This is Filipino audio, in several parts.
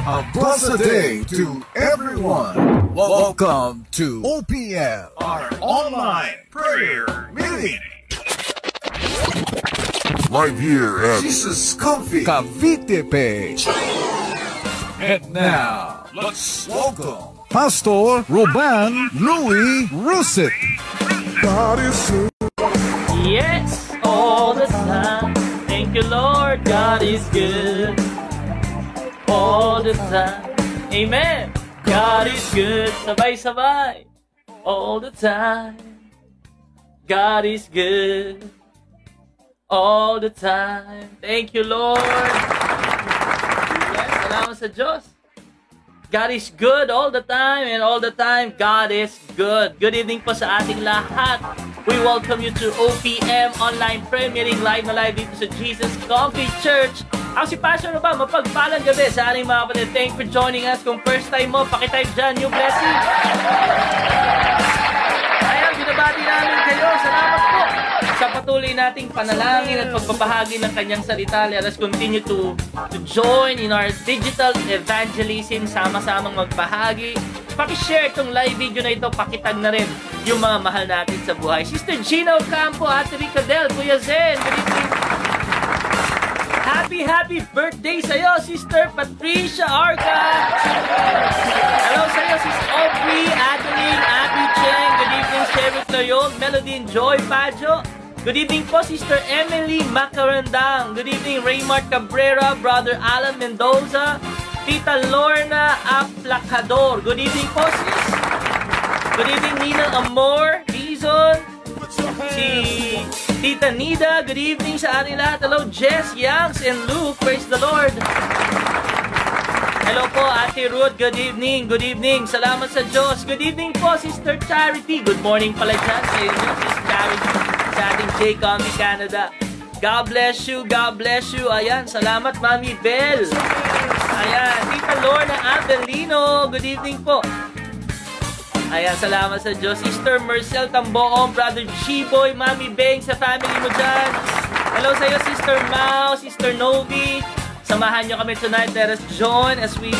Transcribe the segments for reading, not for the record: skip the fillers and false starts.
A blessed day to everyone. Welcome to OPM, our online prayer meeting. Live here at Jesus Coffee Cavite page. And now, let's welcome Pastor Ruben Louis Russet. God is good. Yes, all the time. Thank you, Lord. God is good. All the time. Amen. God is good. Sabay-sabay. All the time. God is good. All the time. Thank you, Lord. Yes, salamat sa Diyos. God is good all the time, and all the time, God is good. Good evening po sa ating lahat. We welcome you to OPM Online Prayer Meeting live na live dito sa Jesus Coffee Church. Ako si Pastor Ruben, mapagpalang gabi sa ating mga kapatid. Thank you for joining us. Kung first time mo, pakitype dyan, new blessing. Ayan, binabati namin kayo. Salamat po sa patuloy nating panalangin at pagbabahagi ng kanyang salita. Let us continue to join in our digital evangelism, sama-samang magbahagi. Paki-share itong live video na ito, pakitag na rin yung mga mahal natin sa buhay. Sister Gina Ocampo, Ate Rica Del, Kuya Zen, good evening. Happy birthday sa'yo, Sister Patricia Arca. Hello sa'yo, Sister Aubrey, Adeline, Abby Cheng, good evening, Sheriff Loyol, Melody and Joy Pajo. Good evening po, Sister Emily Macarandang. Good evening, Raymart Cabrera, Brother Alan Mendoza, Tita Lorna Aplacador. Good evening po, sis. Good evening, Nina Amor, Dizon, si Tita Nida. Good evening sa ating lahat. Hello, Jess, Yangs, and Luke. Praise the Lord. Hello po, Ate Ruth. Good evening. Good evening. Salamat sa Diyos. Good evening po, Sister Charity. Good morning pala dyan sa inyo, Sister Charity. Sa ating J-Combi Canada. God bless you. God bless you. Ayan, salamat, Mami Bell. Ayan, Tita Lorna Abelino. Good evening po. Ayan, salamat sa Diyos. Sister Marcel Tamboong, Brother Chiboy, Mami Beng, sa family mo dyan. Hello sa iyo, Sister Mau, Sister Novi. Samahan nyo kami tonight. Let us join as we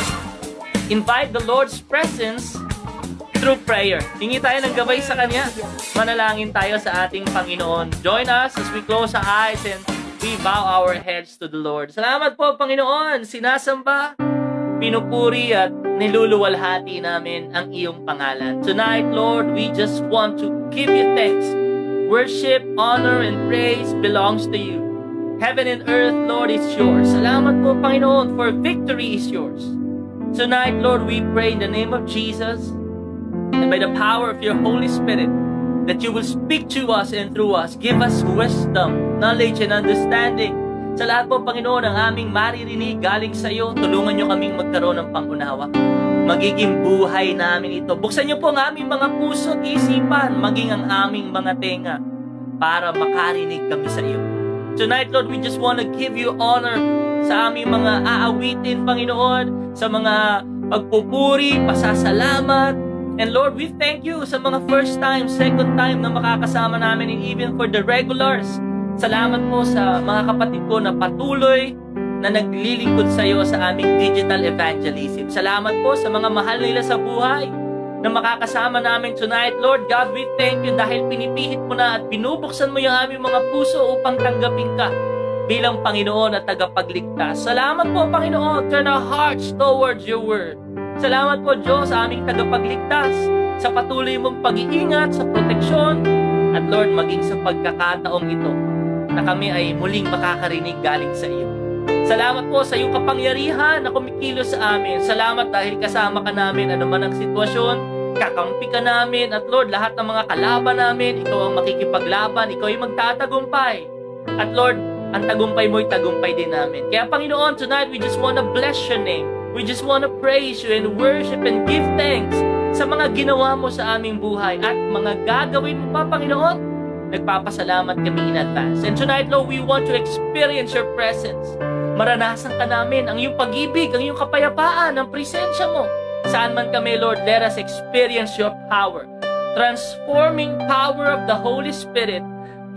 invite the Lord's presence through prayer. Hingi tayo ng gabay sa Kanya. Manalangin tayo sa ating Panginoon. Join us as we close our eyes and we bow our heads to the Lord. Salamat po, Panginoon. Sinasamba, pinupuri at niluluwalhati namin ang iyong pangalan. Tonight, Lord, we just want to give you thanks. Worship, honor, and praise belongs to you. Heaven and earth, Lord, is yours. Salamat po, Panginoon, for victory is yours. Tonight, Lord, we pray in the name of Jesus and by the power of your Holy Spirit that you will speak to us and through us. Give us wisdom, knowledge, and understanding. Sa lahat po, Panginoon, ang aming maririnig galing sa iyo, tulungan niyo kaming magkaroon ng pangunawa. Magiging buhay namin ito. Buksan niyo po ang aming mga puso at isipan, maging ang aming mga tenga para makarinig kami sa iyo. Tonight, Lord, we just want to give you honor sa aming mga aawitin, Panginoon, sa mga pagpupuri, pasasalamat. And Lord, we thank you sa mga first time, second time na makakasama namin and even for the regulars. Salamat po sa mga kapatid ko na patuloy na naglilingkod sa iyo sa aming digital evangelism. Salamat po sa mga mahal nila sa buhay na makakasama namin tonight. Lord God, we thank you dahil pinipihit mo na at binubuksan mo yung aming mga puso upang tanggapin ka bilang Panginoon at tagapagligtas. Salamat po, Panginoon. Turn our hearts towards your word. Salamat po, Diyos, sa aming tagapagligtas, sa patuloy mong pag-iingat, sa proteksyon, at Lord, maging sa pagkakataong ito na kami ay muling makakarinig galing sa iyo. Salamat po sa iyong kapangyarihan na kumikilos sa amin. Salamat dahil kasama ka namin anuman ang sitwasyon, kakampi ka namin, at Lord, lahat ng mga kalaban namin, ikaw ang makikipaglaban, ikaw ay magtatagumpay. At Lord, ang tagumpay mo ay tagumpay din namin. Kaya Panginoon, tonight we just want to bless your name. We just want to praise you and worship and give thanks sa mga ginawa mo sa aming buhay at mga gagawin mo pa, Panginoon. Nagpapasalamat kami in advance. And tonight, Lord, we want to experience your presence. Maranasan ka namin ang iyong pag-ibig, ang iyong kapayapaan, ang presensya mo. Saan man kami, Lord, let us experience your power. Transforming power of the Holy Spirit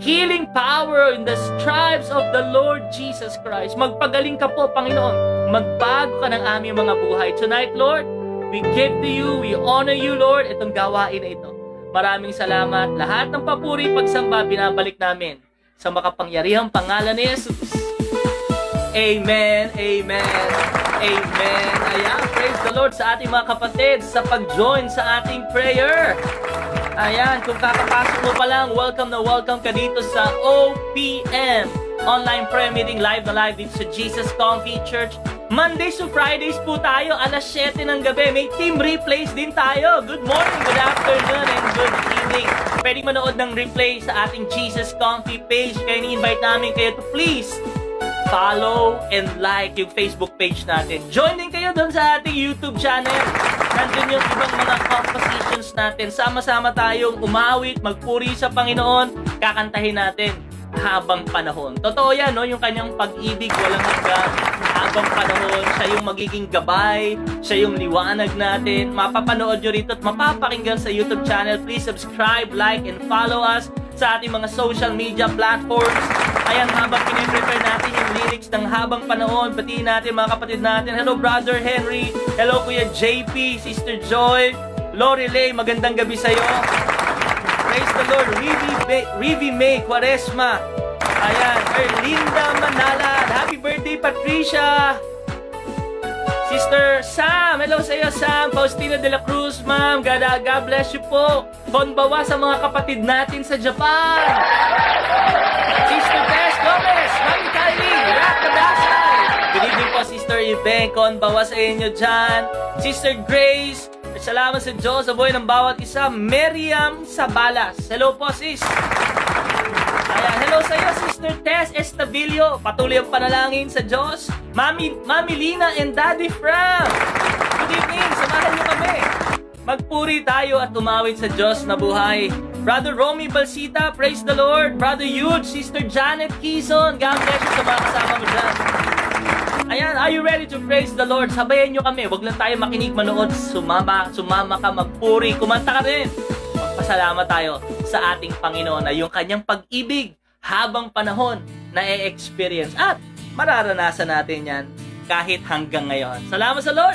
healing power in the stripes of the Lord Jesus Christ. Magpagaling ka po, Panginoon. Magbago ka ng aming mga buhay. Tonight, Lord, we give to you, we honor you, Lord, itong gawain na ito. Maraming salamat. Lahat ng papuri, pagsamba, binabalik namin sa makapangyarihang pangalan ni Jesus. Amen, amen, amen. Ayan, praise the Lord sa ating mga kapatid sa pag-join sa ating prayer. Ayan, kung kakapasok mo pa lang, welcome na welcome ka dito sa OPM, Online Prayer Meeting, live na live dito sa Jesus Comfy Church. Mondays to Fridays po tayo, alas 7 ng gabi. May team replays din tayo. Good morning, good afternoon, and good evening. Pwede manood ng replay sa ating Jesus Comfy page. Kaya ni-invite namin kayo to please follow and like yung Facebook page natin. Join din kayo doon sa ating YouTube channel. Nandun yung ibang mga compositions natin. Sama-sama tayong umawit, magpuri sa Panginoon, kakantahin natin habang panahon. Totoo yan, no? Yung kanyang pag-ibig, walang hanggan. Habang panahon, siya yung magiging gabay, siya yung liwanag natin. Mapapanood nyo rito at mapapakinggan sa YouTube channel. Please subscribe, like, and follow us sa ating mga social media platforms. Ayan, habang piniprepare natin yung lyrics ng habang panahon, batiin natin mga kapatid natin. Hello, Brother Henry. Hello, Kuya JP, Sister Joy, Lorelei, magandang gabi sa'yo. Praise the Lord. Rivi May Quaresma. Ayan, Erlinda Manala. Happy birthday, Patricia. Sister Sam, hello sa iyo, Sam. Faustina de la Cruz, ma'am. God bless you po. Konbawa sa mga kapatid natin sa Japan. Sister Tess Gomez, Mami Kylie, Rakadasay. Good evening po, Sister Yvette. Konbawa sa inyo dyan. Sister Grace, salamat sa Diyos sa buhay ng bawat isa. Miriam Sabalas, hello po, sis. Ayan, hello sa iyo, Sister Tess Estavillo. Patuloy ang panalangin sa Diyos. Mami Lina and Daddy Frank. Good evening, samahan niyo kami. Magpuri tayo at tumawid sa Diyos na buhay. Brother Romy Balsita, praise the Lord. Brother Yude, Sister Janet Kison, God bless you sa mga kasama mo dyan. Ayan, are you ready to praise the Lord? Sabayan niyo kami, wag lang tayo makinig, manood. Sumama ka, magpuri, kumanta ka rin. Magpasalamat tayo sa ating Panginoon na yung kanyang pag-ibig habang panahon na e-experience at mararanasan natin yan kahit hanggang ngayon. Salamat sa Lord!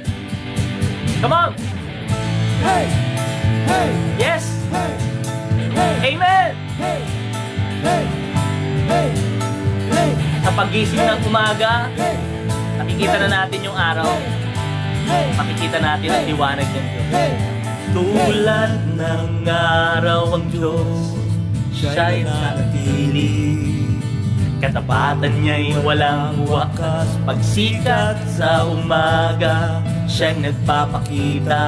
Come on! Hey! Hey! Yes! Hey! Hey! Amen! Hey! Hey! Hey! Hey! Sa pagising ng umaga, Hey! nakikita na natin yung araw. Makikita natin ang liwanag ng Diyos. Hey! Tulad ng araw ang Diyos, siya'y nanatili. Katapatan niya'y walang wakas. Pagsikat sa umaga, siyang nagpapakita.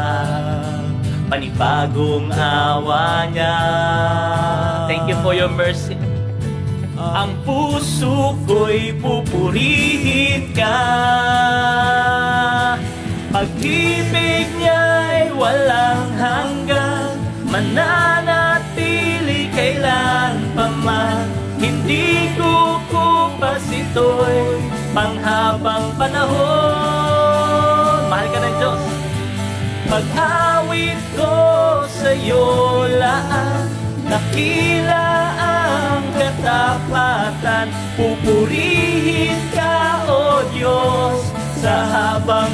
Panibagong awa niya. Thank you for your mercy. Ang puso ko'y pupurihin ka. Pag-ibig niya'y walang hanggan, mananatili kailan pa man. Hindi kukupas ito'y panghabang panahon. Mahal ka ng Diyos. Pag-awit ko sa'yo laan, dakila ang katapatan. Pupurihin ka, O Diyos, sa habang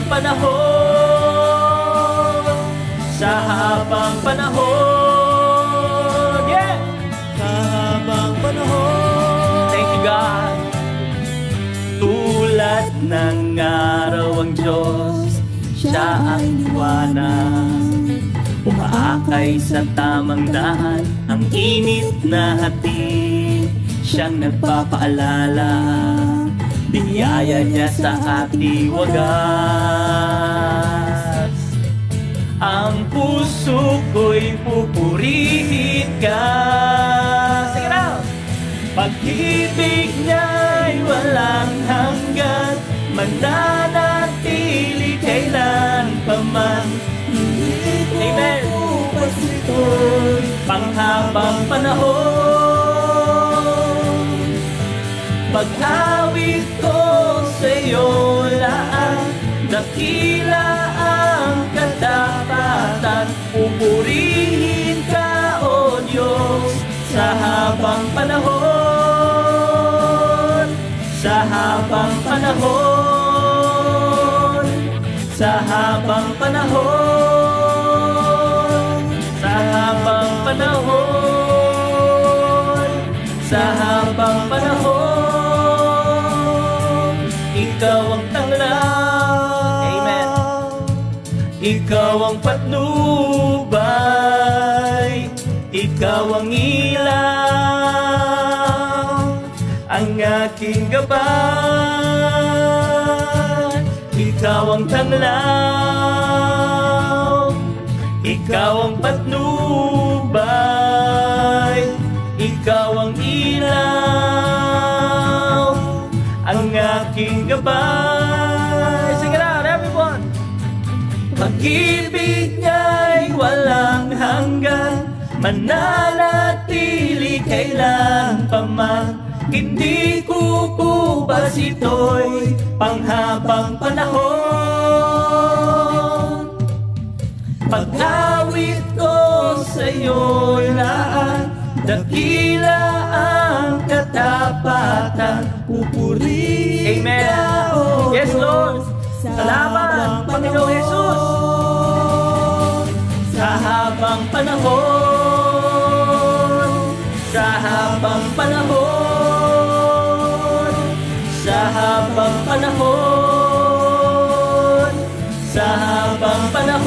panahon. Sa habang panahon. Yeah! Sa habang panahon. Thank you, God. Tulad ng araw ang Diyos, siya ang liwanag. Umaakay sa tamang daan, ang init na hatid, siyang nagpapaalala. Biyaya niya sa ating wagas. Ang puso ko'y pupurihin ka. Sing it out! Pag-ibig niya'y walang hanggan, mananatili kailan pa man. Amen! Panghabang panahon. Pag-awit ko sa'yo laan, dakila ang katapatan. Pupurihin ka, O Diyos, sa habang panahon, sa habang panahon, sa habang panahon, sa habang panahon, sa habang panahon, ikaw ang tanglaw. Amen. Ikaw ang patnubay, ikaw ang ilaw, ang aking gabay. Ikaw ang tanglaw, ikaw ang patnubay, ikaw ang ilaw, ang aking gabay. Sing it out, everyone! Pag-ibig niya'y walang hanggan, mananatili kailan pa man. Hindi kukubas ito'y panghabang panahon. Pag-awit ko sa'yo'y laan, dakila ang katapatan, pupurihin ka, oh Yes, Lord. Salamat, Panginoong Jesus. Sa habang panahon, sa habang panahon, sa habang panahon, sa habang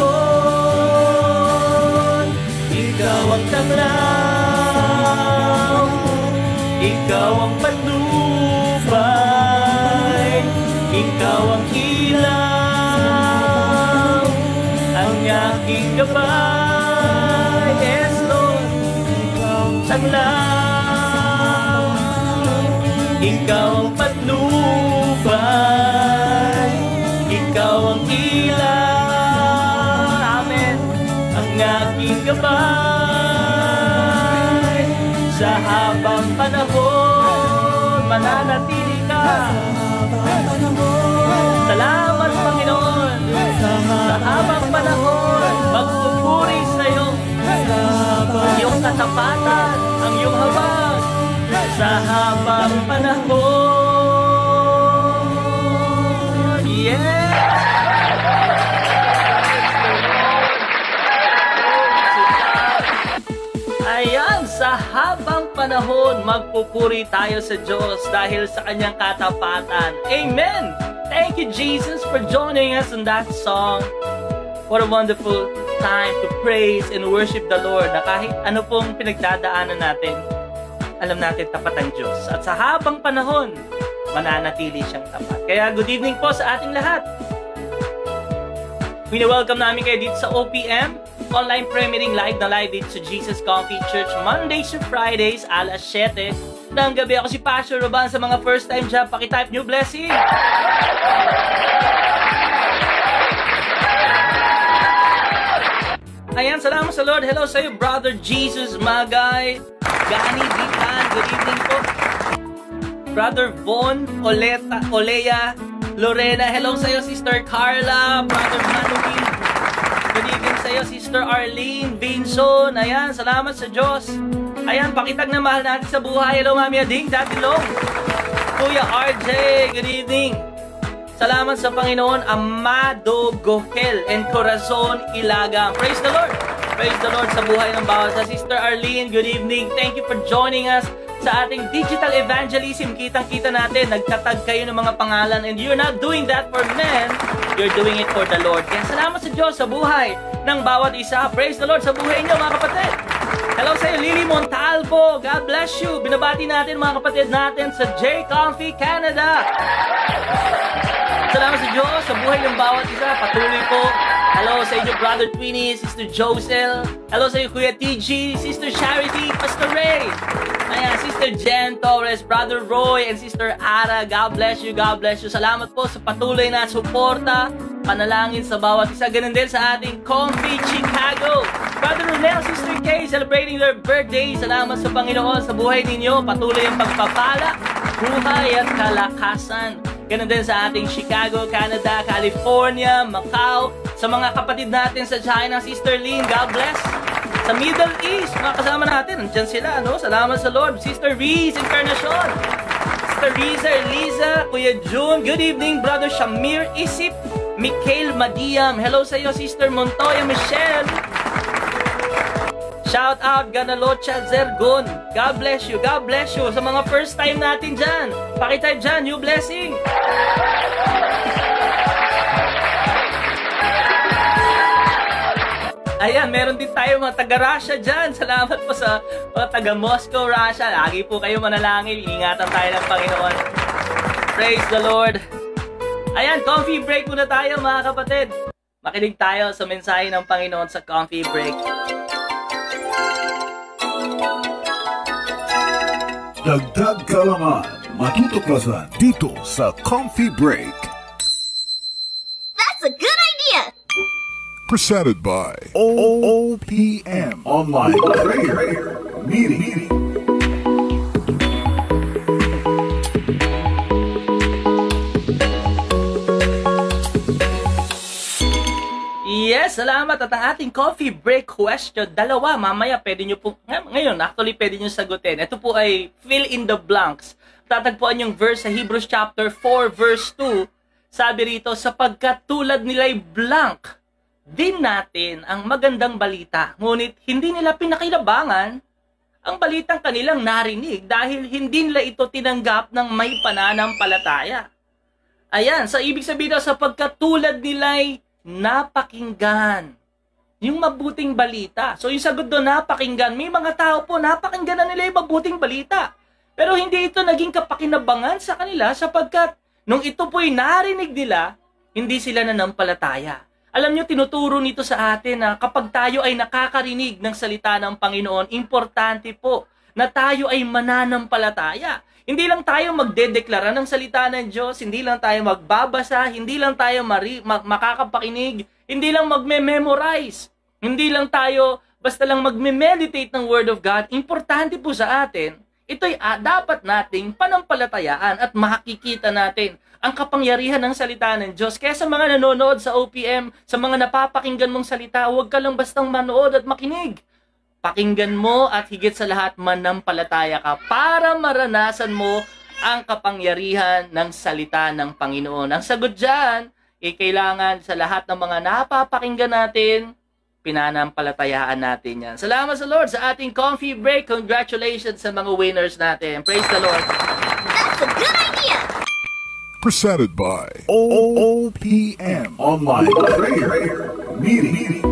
panahon, ikaw ang tanglaw, ikaw ang patnubay, ikaw ang ilaw, ang aking gabay. Yes, Lord. Ikaw ang tanglaw, ikaw ang patnubay, ikaw ang ilaw. Amen. Ang aking gabay. Sa habang panahon, mananatili ka. Salamat, Panginoon. Sa habang panahon, magpupuri sa'yo ang iyong katapatan, ang iyong habag. Sa habang panahon. Yes! Ayan, sa habang panahon, magpupuri tayo sa Diyos dahil sa kanyang katapatan. Amen! Thank you, Jesus, for joining us in that song. What a wonderful time to praise and worship the Lord, na kahit ano pong pinagdadaanan natin, alam natin tapat ang Diyos. At sa habang panahon, mananatili siyang tapat. Kaya good evening po sa ating lahat. Wini-welcome namin kayo dito sa OPM, online prayer meeting live na live dito sa Jesus Coffee Church, Mondays to Fridays, alas 7 ng gabi. Ako si Pastor Roban. Sa mga first time dyan, pakitype new blessing. Ayan, salamat sa Lord. Hello sa iyo, Brother Jesus Magay, Gani Ditan, good evening po. Brother Von Olea Lorena, hello sa iyo, Sister Carla. Brother Manuel, good evening sa iyo, Sister Arlene Binson. Ayan, salamat sa Diyos. Ayan, pakitag na mahal natin sa buhay. Hello, Mami Ading, Dati Long, Kuya RJ, good evening. Salamat sa Panginoon, Amado Gohel and Corazon Ilaga. Praise the Lord. Praise the Lord sa buhay ng bawat. Sa Sister Arlene, good evening. Thank you for joining us sa ating digital evangelism. Kitang-kita natin, nagtatag kayo ng mga pangalan, and you're not doing that for men, you're doing it for the Lord. Kaya salamat sa Diyos sa buhay ng bawat isa. Praise the Lord sa buhay niyo, mga kapatid. Hello sa iyo, Lily Montalvo. God bless you. Binabati natin mga kapatid natin sa J Comfy Canada. Salamat sa Diyos sa buhay ng bawat isa. Patuloy po. Hello sa inyo, Brother Twinnie, Sister Josel. Hello sa iyo, Kuya TG, Sister Charity, Pastor Ray. Ayan, Sister Jen Torres, Brother Roy, and Sister Ara. God bless you, God bless you. Salamat po sa patuloy na suporta, panalangin sa bawat isa. Ganun din sa ating Comfy Chicago. Brother Ronel, Sister Kay, celebrating their birthday. Salamat sa Panginoon sa buhay ninyo. Patuloy ang pagpapala, buhay at kalakasan. Ganun din sa ating Chicago, Canada, California, Macau. Sa mga kapatid natin sa China, Sister Lynn, God bless. Sa Middle East, mga kasama natin, nandyan sila, no? Salamat sa Lord. Sister Reese Encarnacion, Sister Riza Eliza, Kuya June, good evening, Brother Shamir Isip, Mikhail Madiam, hello sa iyo, Sister Montoya Michelle. Shout out Ganalocha Zergon, God bless you, God bless you. Sa mga first time natin dyan, pakitype dyan, new blessing. Ayan, meron din tayo mga taga-Russia dyan. Salamat po sa mga taga-Moscow, Russia. Lagi po kayo manalangin. Ingatan tayo ng Panginoon. Praise the Lord. Ayan, coffee break muna tayo mga kapatid. Makinig tayo sa mensahe ng Panginoon sa coffee break. Dagdag kalaman, matutuklasan dito sa Coffee Break. That's a good idea! Presented by OPM Online Prayer Meeting. Yes, salamat. At ang ating coffee break question, dalawa, mamaya pwede nyo po, ngayon actually pwede nyo sagutin. Ito po ay fill in the blanks. Tatagpuan yung verse sa Hebrews chapter 4 verse 2. Sabi rito, sapagkat tulad nila'y blank din natin ang magandang balita, ngunit hindi nila pinakilabangan ang balitang kanilang narinig dahil hindi nila ito tinanggap ng may pananampalataya. Ayan, sa ibig sabihin daw, sapagkat tulad nila'y napakinggan yung mabuting balita. So yung sagot doon, napakinggan. May mga tao po, napakinggan na nila yung mabuting balita. Pero hindi ito naging kapakinabangan sa kanila sapagkat nung ito po'y narinig nila, hindi sila nanampalataya. Alam nyo, tinuturo nito sa atin na kapag tayo ay nakakarinig ng salita ng Panginoon, importante po na tayo ay mananampalataya. Hindi lang tayo magdedeklara ng salita ng Diyos, hindi lang tayo magbabasa, hindi lang tayo makakapakinig, hindi lang magme-memorize, hindi lang tayo basta lang magme-meditate ng Word of God. Importante po sa atin, ito'y dapat nating panampalatayaan at makikita natin ang kapangyarihan ng salita ng Diyos. Kaya sa mga nanonood sa OPM, sa mga napapakinggan mong salita, huwag ka lang bastang manood at makinig. Pakinggan mo at higit sa lahat manampalataya ka para maranasan mo ang kapangyarihan ng salita ng Panginoon. Ang sagot dyan, kailangan sa lahat ng mga napapakinggan natin, pinanampalatayaan natin yan. Salamat sa Lord sa ating coffee break. Congratulations sa mga winners natin. Praise the Lord. That's a good idea! Presented by OPM Online Prayer Meeting.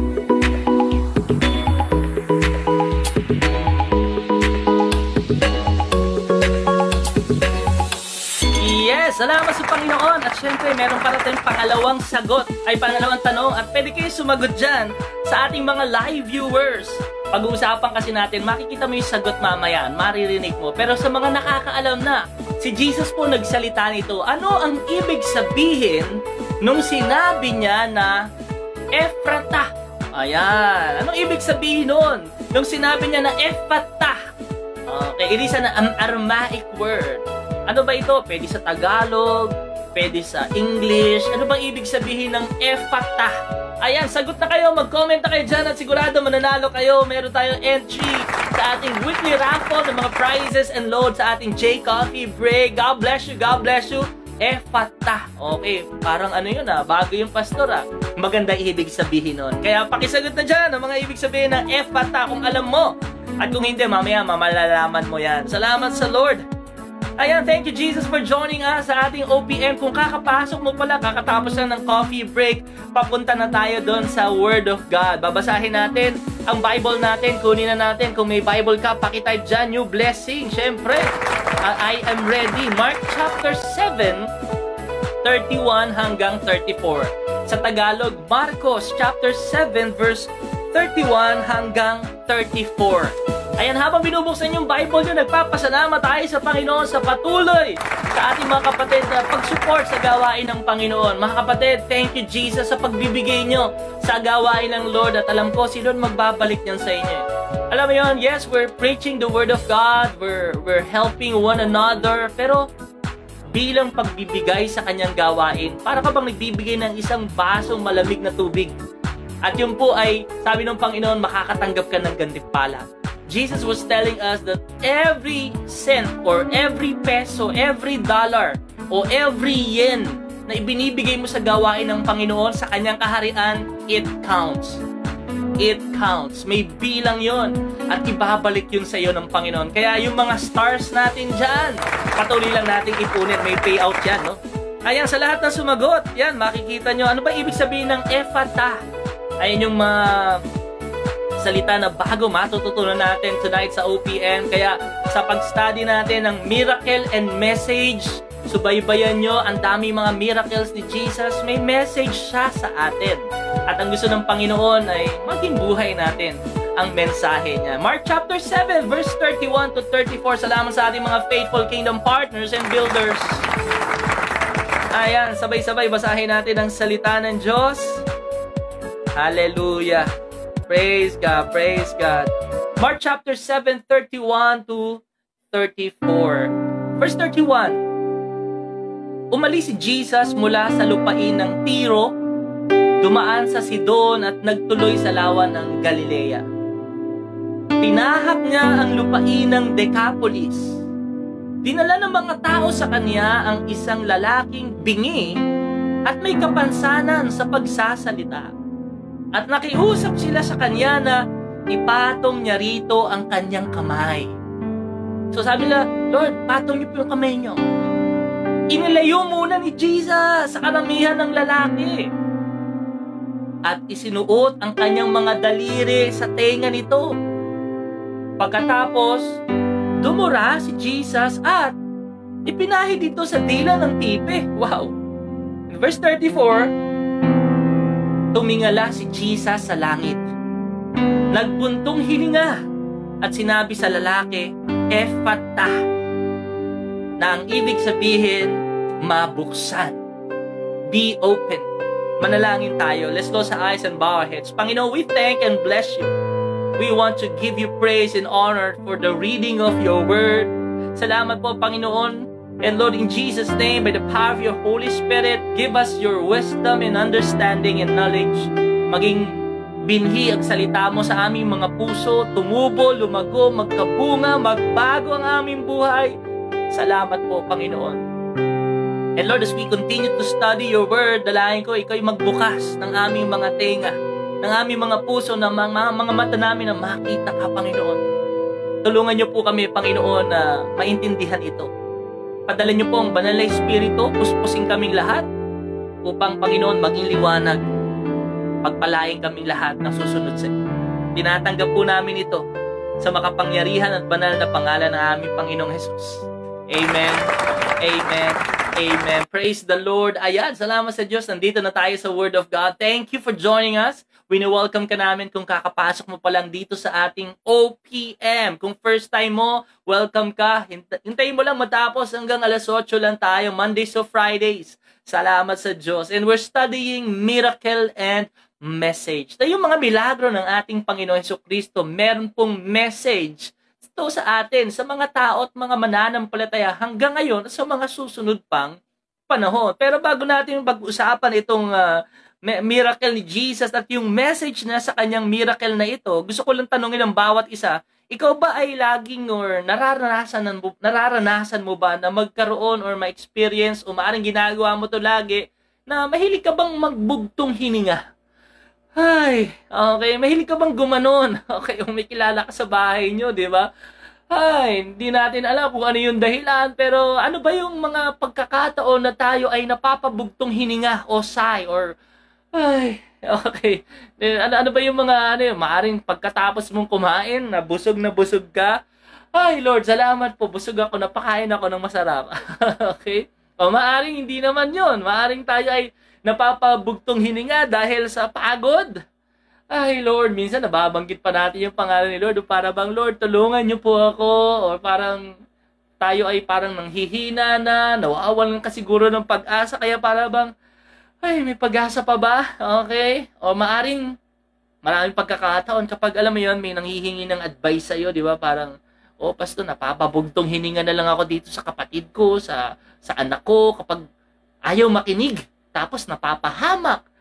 Yes, salamat sa Panginoon. At syempre, meron para tayong pangalawang tanong. At pwede kayo sumagot dyan sa ating mga live viewers. Pag-uusapan kasi natin, makikita mo yung sagot mamaya, maririnig mo. Pero sa mga nakakaalam na, si Jesus po nagsalita nito. Ano ang ibig sabihin nung sinabi niya na Ephphatha? Ayan. Anong ibig sabihin nun? Nung sinabi niya na Ephphatha. Okay, it is an Aramaic word. Ano ba ito? Pwede sa Tagalog, pwede sa English. Ano bang ibig sabihin ng Ephphatha? Ayan, sagot na kayo, mag-comment na kayo dyan at sigurado mananalo kayo. Meron tayong entry sa ating weekly raffle ng mga prizes and loads sa ating J Coffee Break. God bless you, God bless you. Ephphatha. Okay, parang ano yun bago yung pastor Maganda ibig sabihin nun. Kaya pakisagot na dyan ang mga ibig sabihin ng Ephphatha kung alam mo. At kung hindi, mamaya mamalalaman mo yan. Salamat sa Lord. Ayan, thank you Jesus for joining us sa ating OPM. Kung kakapasok mo pala, kakatapos lang ng coffee break, papunta na tayo doon sa Word of God. Babasahin natin ang Bible natin, kunin na natin. Kung may Bible ka, pakitype dyan, new blessing. Siyempre, I am ready. Mark chapter 7, 31 hanggang 34. Sa Tagalog, Marcos chapter 7, verse 31 hanggang 34. Ayan, habang binubuksan yung Bible nyo, nagpapasalamat tayo sa Panginoon sa patuloy sa ating mga kapatid na pag-support sa gawain ng Panginoon. Mga kapatid, thank you Jesus sa pagbibigay nyo sa gawain ng Lord. At alam ko, si Lord magbabalik niyan sa inyo. Alam mo yun, yes, we're preaching the Word of God, we're helping one another, pero bilang pagbibigay sa kanyang gawain, para ka bang nagbibigay ng isang basong malamig na tubig At yun po ay, sabi ng Panginoon, makakatanggap ka ng gantimpala. Jesus was telling us that every cent or every peso, every dollar, o every yen na ibinibigay mo sa gawain ng Panginoon sa kanyang kaharian, it counts. It counts. May bilang yon at ibabalik yun sa iyo ng Panginoon. Kaya yung mga stars natin dyan, patuloy lang nating ipunin. May payout yan, no? Ayan, sa lahat na sumagot, yan, makikita nyo. Ano ba ibig sabihin ng Ephphatha? Ayan yung mga salita na bago matututunan natin tonight sa OPM. Kaya sa pag-study natin ng miracle and message, subaybayan nyo, ang dami mga miracles ni Jesus, may message siya sa atin. At ang gusto ng Panginoon ay maging buhay natin ang mensahe niya. Mark chapter 7, verse 31 to 34. Salamat sa ating mga faithful kingdom partners and builders. Ayan, sabay-sabay basahin natin ang salita ng Diyos. Hallelujah. Praise God, praise God. Mark chapter 7, 31 to 34. Verse 31. Umalis si Jesus mula sa lupain ng Tiro, dumaan sa Sidon at nagtuloy sa lawa ng Galilea. Tinahak niya ang lupain ng Decapolis. Dinala ng mga tao sa kanya ang isang lalaking bingi at may kapansanan sa pagsasalita. At nakiusap sila sa kanya na ipatong niya rito ang kanyang kamay. So sabi nila, Lord, patong niyo po yung kamay niyo. Inilayo muna ni Jesus sa karamihan ng lalaki. At isinuot ang kanyang mga daliri sa tenga nito. Pagkatapos, dumura si Jesus at ipinahid dito sa dila ng tipe. Wow! In verse 34, tumingala si Jesus sa langit. Nagbuntong hininga at sinabi sa lalaki, Ephphatha, na ang ibig sabihin, mabuksan. Be open. Manalangin tayo. Let's close our eyes and bow our heads. Panginoon, we thank and bless you. We want to give you praise and honor for the reading of your word. Salamat po, Panginoon. And Lord, in Jesus' name, by the power of your Holy Spirit, give us your wisdom and understanding and knowledge. Maging binhi ang salita mo sa aming mga puso, tumubo, lumago, magkabunga, magbago ang aming buhay. Salamat po, Panginoon. And Lord, as we continue to study your word, dalangin ko, ikaw ay magbukas ng aming mga tenga, ng aming mga puso, ng mga mata namin na makita ka, Panginoon. Tulungan niyo po kami, Panginoon, na maintindihan ito. Padala niyo po ang banal na Espiritu, puspusin kaming lahat, upang, Panginoon, maging liwanag. Pagpalain kaming lahat na susunod sa iyo. Tinatanggap po namin ito sa makapangyarihan at banal na pangalan ng aming Panginoong Jesus. Amen. Amen. Amen. Praise the Lord. Ayan, salamat sa Diyos. Nandito na tayo sa Word of God. Thank you for joining us. Wini-welcome ka namin kung kakapasok mo pa lang dito sa ating OPM. Kung first time mo, welcome ka. Hintayin mo lang matapos hanggang alas 8 lang tayo, Mondays to Fridays. Salamat sa Diyos. And we're studying miracle and message. Ito yung mga milagro ng ating Panginoon Jesucristo. Meron pong message ito sa atin, sa mga tao at mga mananampalataya hanggang ngayon at sa mga susunod pang panahon. Pero bago natin pag-usapan itong miracle ni Jesus at yung message na sa kanyang miracle na ito, gusto ko lang tanungin ang bawat isa, ikaw ba ay laging or nararanasan mo ba na magkaroon or ma-experience o maaaring ginagawa mo to lagi na mahilig ka bang magbugtong hininga? Ay, okay, mahilig ka bang gumanon? Okay, kung may kilala ka sa bahay nyo, di ba? Ay, hindi natin alam kung ano yung dahilan, pero ano ba yung mga pagkakataon na tayo ay napapabugtong hininga o sigh or ay, okay. Ano ba yung mga maaring pagkatapos mong kumain, na busog ka? Ay, Lord, salamat po, busog ako, napakain ako ng masarap. Okay? O maaring hindi naman yun. Maaring tayo ay napapabugtong hininga dahil sa pagod. Ay, Lord, minsan nababanggit pa natin yung pangalan ni Lord. O para bang, Lord, tulungan niyo po ako. O parang tayo ay parang nanghihina na, nawawalan ka siguro ng pag-asa. Kaya para bang, ay, may pag-asa pa ba? Okay? O maaring maraming pagkakataon kapag alam mo yun, may nanghihingi ng advice sa'yo, di ba? Parang, pastor, napapabugtong hininga na lang ako dito sa kapatid ko, sa anak ko, kapag ayaw makinig. Tapos napapahamak.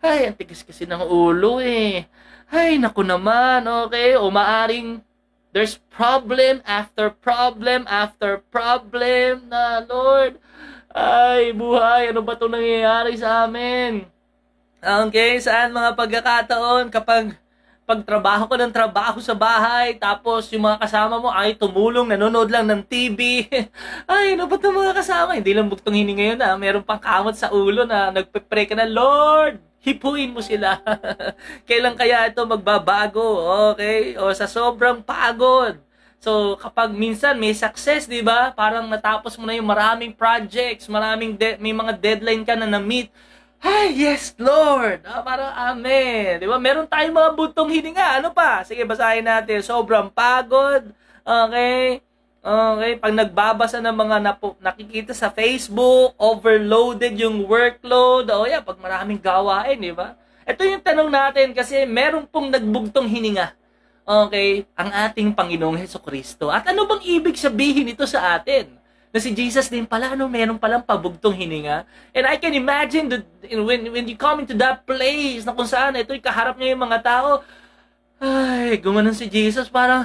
Ay, ang tigas kasi ng ulo eh. Ay, naku naman, okay? O maaring there's problem after problem na, Lord. Ay, buhay, ano ba itong nangyayari sa amin? Okay, saan mga pagkakataon kapag pagtrabaho ko ng trabaho sa bahay, tapos yung mga kasama mo ay tumulong, nanonood lang ng TV. Ay, ano ba itong mga kasama? Hindi lang buktong hininga yun na meron pang kamot sa ulo na nagpe-pray ka na, Lord, hipuin mo sila. Kailan kaya ito magbabago? Okay? O sa sobrang pagod. So, kapag minsan may success, di ba? Parang natapos mo na yung maraming projects, may mga deadline ka na na-meet. Ay, yes, Lord! Parang amen. Di ba? Meron tayong mga butong hininga. Ano pa? Sige, basahin natin. Sobrang pagod. Okay? Okay, pag nagbabasa ng mga nakikita sa Facebook, overloaded yung workload. O yeah, pag maraming gawain, di ba? Ito yung tanong natin kasi meron pong nagbugtong hininga. Okay, ang ating Panginoong Hesukristo. At ano bang ibig sabihin ito sa atin? Na si Jesus din pala, meron palang pabugtong hininga. And I can imagine that when you come into that place na kung saan ito'y kaharap niya yung mga tao, ay, gumanon si Jesus parang,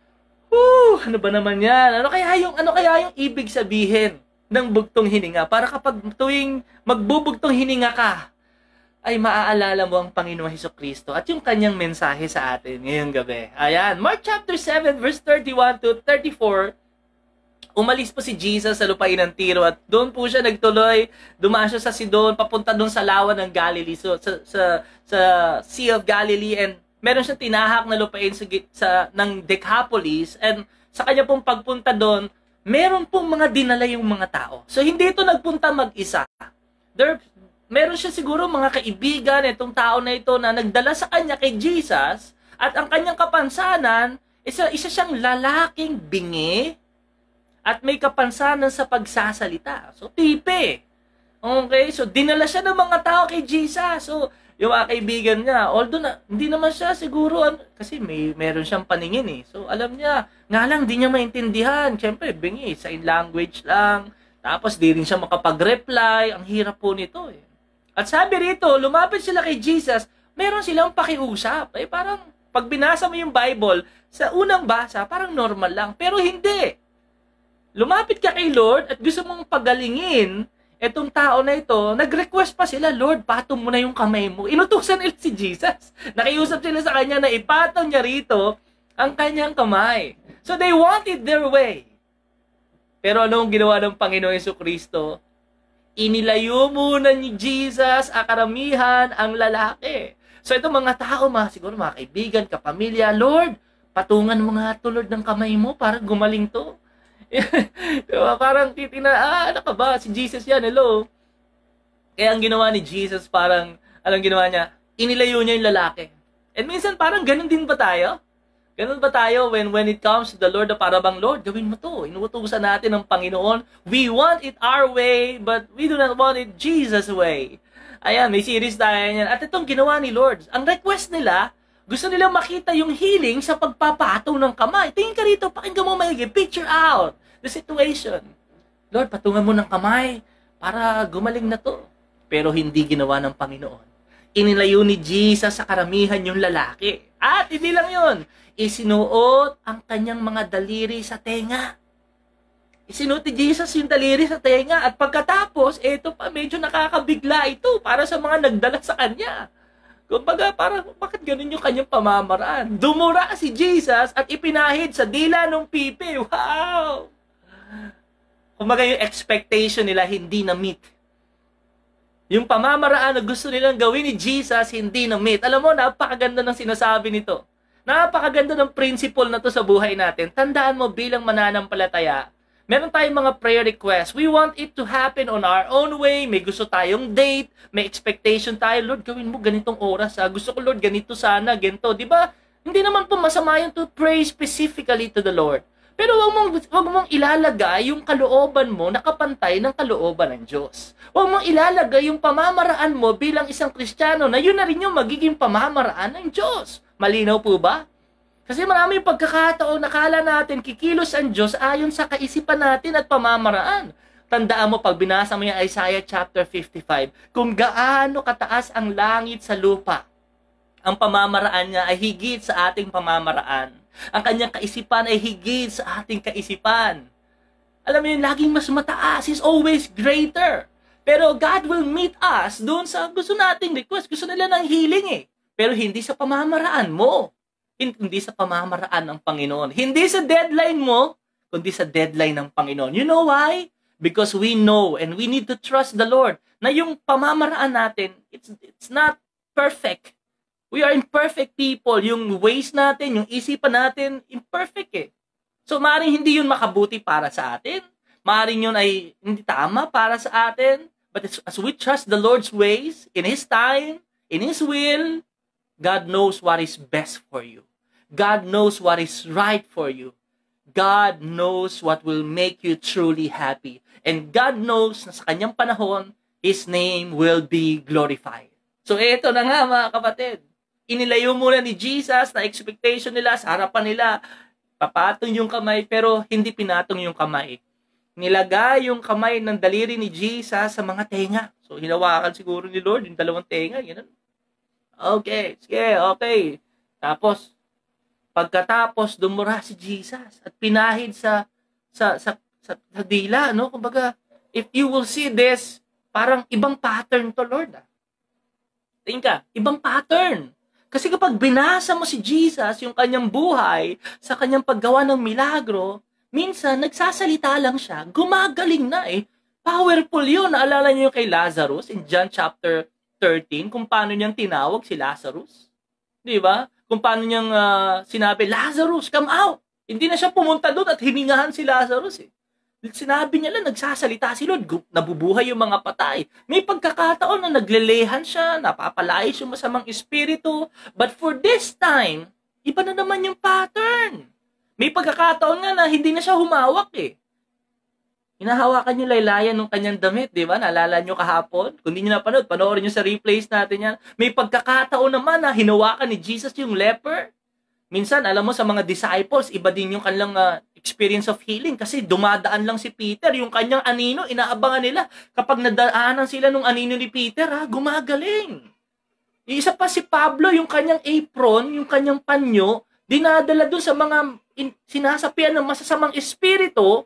ano ba naman yan? Ano kaya yung ibig sabihin ng bugtong hininga? Para kapag tuwing magbubugtong hininga ka, ay maaalala mo ang Panginoong Hesukristo at yung kanyang mensahe sa atin ngayong gabi. Ayan, Mark chapter 7 verse 31 to 34, umalis po si Jesus sa lupain ng Tiro at doon po siya nagtuloy, dumaan siya sa Sidon, papunta doon sa lawa ng Galilee, so sa Sea of Galilee, and meron siyang tinahak na lupain ng Decapolis, and sa kanya pong pagpunta doon, meron pong mga dinala yung mga tao. So hindi ito nagpunta mag-isa. Meron siya siguro mga kaibigan, itong tao na ito na nagdala sa kanya kay Jesus, at ang kanyang kapansanan, isa siyang lalaking bingi, at may kapansanan sa pagsasalita. So, tipe. Okay? So, dinala siya ng mga tao kay Jesus. So, yung mga kaibigan niya, although hindi naman siya siguro, kasi meron siyang paningin eh. So, alam niya, nga lang, di niya maintindihan. Siyempre, bingi, sign language lang. Tapos, di rin siya makapag-reply. Ang hirap po nito eh. At sabi rito, lumapit sila kay Jesus, meron silang pakiusap. Eh, parang, pag binasa mo yung Bible, sa unang basa, parang normal lang. Pero hindi. Lumapit ka kay Lord at gusto mong pagalingin etong tao na ito, nag-request pa sila, Lord, patong mo na yung kamay mo. Inutusan nila si Jesus. Nakiusap sila sa kanya na ipatong niya rito ang kanyang kamay. So they wanted their way. Pero anong ginawa ng Panginoong Hesukristo? Inilayo muna ni Jesus ang karamihan ang lalaki. So itong mga tao, siguro mga kaibigan, kapamilya, Lord, patungan mo nga tulad ng kamay mo para gumaling to. Diba? Parang ano ka ba? Si Jesus yan, hello. Kaya ang ginawa ni Jesus, parang, anong ginawa niya? Inilayo niya yung lalaki. And minsan parang ganun din ba tayo? Ganun ba tayo when it comes to the Lord na parang, Lord, gawin mo to. Inuutusan natin ng Panginoon. We want it our way, but we do not want it Jesus' way. Ayan, may series tayo niyan. At itong ginawa ni Lord, ang request nila, gusto nilang makita yung healing sa pagpapatong ng kamay. Tingin ka rito, pakinggan mo maigi, picture out the situation. Lord, patungan mo ng kamay para gumaling na to. Pero hindi ginawa ng Panginoon. Inilayo ni Jesus sa karamihan yung lalaki. At hindi lang yun, isinuot ang kanyang mga daliri sa tenga. Isinuot ni Jesus yung daliri sa tenga. At pagkatapos, ito pa, medyo nakakabigla ito para sa mga nagdala sa kanya. Kumbaga, parang, bakit ganun yung kanyang pamamaraan? Dumura si Jesus at ipinahid sa dila ng pipi. Wow! Kumbaga, yung expectation nila hindi na-meet. Yung pamamaraan na gusto nilang gawin ni Jesus, hindi na-meet. Alam mo, napakaganda ng sinasabi nito. Napakaganda ng principle na to sa buhay natin. Tandaan mo, bilang mananampalataya, meron tayong mga prayer requests. We want it to happen on our own way. May gusto tayong date. May expectation tayo. Lord, gawin mo ganitong oras. Gusto ko, Lord, ganito sana, ganito. Diba? Hindi naman po masama yung to pray specifically to the Lord. Pero wag mong ilalagay yung kalooban mo na kapantay ng kalooban ng Diyos. Wag mong ilalagay yung pamamaraan mo bilang isang Kristiyano na yun na rin yung magiging pamamaraan ng Diyos. Malinaw po ba? Kasi marami yung pagkakataon, nakala natin kikilos ang Diyos ayon sa kaisipan natin at pamamaraan. Tandaan mo, pag binasa mo yung Isaiah chapter 55, kung gaano kataas ang langit sa lupa, ang pamamaraan niya ay higit sa ating pamamaraan. Ang kanyang kaisipan ay higit sa ating kaisipan. Alam mo yun, laging mas mataas. He's always greater. Pero God will meet us doon sa gusto nating request. Gusto nila ng healing eh. Pero hindi sa pamamaraan mo. Hindi sa pamamaraan ng Panginoon. Hindi sa deadline mo, kundi sa deadline ng Panginoon. You know why? Because we know and we need to trust the Lord na yung pamamaraan natin, it's not perfect. We are imperfect people. Yung ways natin, yung isipan natin, imperfect eh. So, maaaring hindi yun makabuti para sa atin. Maaaring yun ay hindi tama para sa atin. But as we trust the Lord's ways, in His time, in His will, God knows what is best for you. God knows what is right for you. God knows what will make you truly happy. And God knows na sa kanyang panahon, His name will be glorified. So ito na nga mga kapatid. Inilayo muna ni Jesus na expectation nila sa harapan nila. Papatong yung kamay pero hindi pinatong yung kamay. Nilagay yung kamay ng daliri ni Jesus sa mga tenga. So hinawakan siguro ni Lord yung dalawang tenga. Ganun. Okay, sige, okay. Tapos, pagkatapos dumura si Jesus at pinahid sa dila, no? Kumbaga, if you will see this, parang ibang pattern to, Lord. Tingin ka, ibang pattern. Kasi kapag binasa mo si Jesus, yung kanyang buhay, sa kanyang paggawa ng milagro, minsan nagsasalita lang siya, gumagaling na eh. Powerful yun. Naalala niyo yung kay Lazarus in John chapter 13, kung paano niyang tinawag si Lazarus. Di ba? Kung paano niyang sinabi, Lazarus, come out. Hindi na siya pumunta doon at hiningahan si Lazarus eh. Sinabi niya lang, nagsasalita si Lord, nabubuhay yung mga patay. May pagkakataon na naglelehan siya, napapalayas yung masamang espiritu. But for this time, iba na naman yung pattern. May pagkakataon nga na hindi na siya humawak eh. Hinahawakan yung laylayan ng kanyang damit, di ba? Naalala nyo kahapon? Kung hindi nyo napanood, panoorin nyo sa replays natin yan. May pagkakataon naman na hinawakan ni Jesus yung leper. Minsan, alam mo, sa mga disciples, iba din yung kanilang experience of healing kasi dumadaan lang si Peter. Yung kanyang anino, inaabangan nila. Kapag nadaanan sila nung anino ni Peter, gumagaling. Isa pa si Pablo, yung kanyang apron, yung kanyang panyo, dinadala doon sa mga sinasapian ng masasamang espiritu,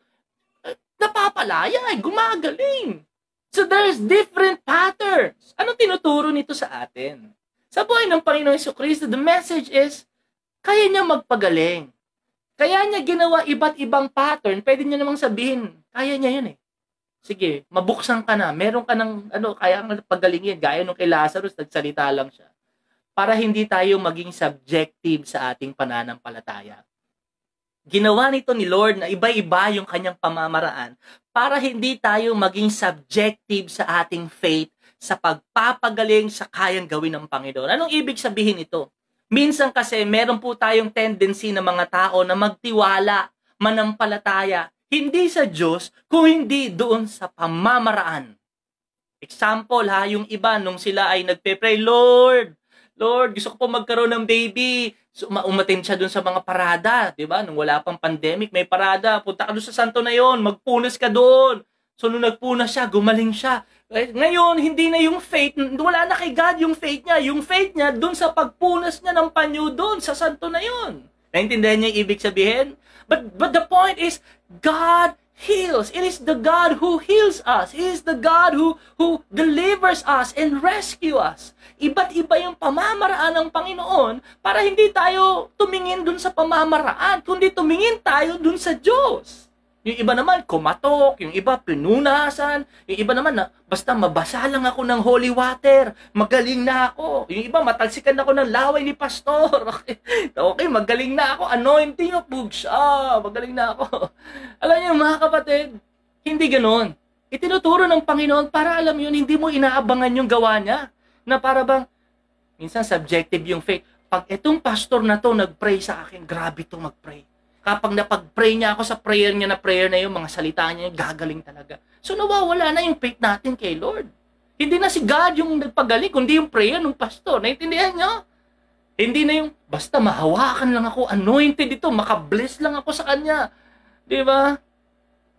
napapalaya, gumagaling. So there's different patterns. Anong tinuturo nito sa atin? Sa buhay ng Panginoong Jesucristo, the message is, kaya niya magpagaling. Kaya niya ginawa iba't ibang pattern. Pwede niya namang sabihin, kaya niya yun eh. Sige, mabuksan ka na. Meron ka ng, kaya nga pagalingin. Gaya nung kay Lazarus, nagsalita lang siya. Para hindi tayo maging subjective sa ating pananampalataya. Ginawa nito ni Lord na iba-iba yung kanyang pamamaraan para hindi tayo maging subjective sa ating faith sa pagpapagaling sa kayang gawin ng Panginoon. Anong ibig sabihin ito? Minsan kasi meron po tayong tendency ng mga tao na magtiwala, manampalataya, hindi sa Diyos, kung hindi doon sa pamamaraan. Example yung iba nung sila ay nagpe-pray, Lord, gusto ko po magkaroon ng baby. So, umattend siya doon sa mga parada, di ba? Nung wala pang pandemic, may parada. Punta ka doon sa santo na yon, magpunas ka doon. So, nung nagpunas siya, gumaling siya. Ngayon, hindi na yung faith, wala na kay God yung faith niya. Yung faith niya, doon sa pagpunas niya ng panyo doon, sa santo na yon. Naintindihan niya yung ibig sabihin? But the point is, God heals. It is the God who heals us. It is the God who delivers us and rescue us. Iba't iba yung pamamaraan ng Panginoon para hindi tayo tumingin dun sa pamamaraan, kundi tumingin tayo dun sa Diyos. Yung iba naman, kumatok. Yung iba, pinunasan. Yung iba naman, basta mabasa lang ako ng holy water. Magaling na ako. Yung iba, matalsikan ako ng laway ni pastor. Okay, magaling na ako. Anointing of siya. Magaling na ako. Alam niyo, mga kapatid, hindi ganon. Itinuturo ng Panginoon para alam yun, hindi mo inaabangan yung gawa niya. Na para bang, minsan subjective yung faith. Pag itong pastor na to nag-pray sa akin, grabe to mag-pray. Kapag napag-pray niya ako sa prayer niya na yung mga salita niya, gagaling talaga. So nawawala na yung faith natin kay Lord. Hindi na si God yung nagpagaling, kundi yung prayer ng pastor. Naintindihan niyo? Hindi na yung, basta mahawakan lang ako, anointed ito, makabless lang ako sa kanya. Di ba?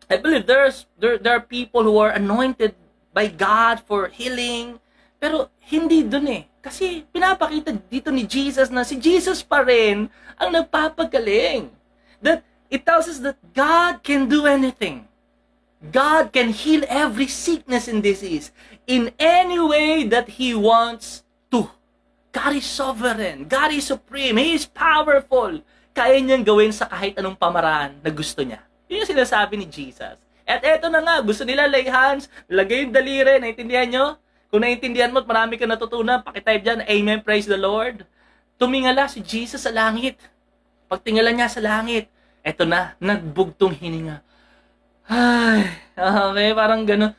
I believe there are people who are anointed by God for healing, pero hindi dun eh. Kasi pinapakita dito ni Jesus na si Jesus pa rin ang nagpapagaling. That it tells us that God can do anything. God can heal every sickness and disease in any way that He wants to. God is sovereign. God is supreme. He is powerful. Kaya niyang gawin sa kahit anong pamaraan na gusto niya. Yun yung sinasabi ni Jesus. At eto na nga, gusto nila lay hands, lagay yung daliri, naintindihan nyo? Kung naintindihan mo at marami ka natutunan, pakitype dyan, Amen, praise the Lord. Tumingala si Jesus sa langit. Pagtingala niya sa langit, eto na, nagbugtong hininga. Ay, okay, parang gano'n.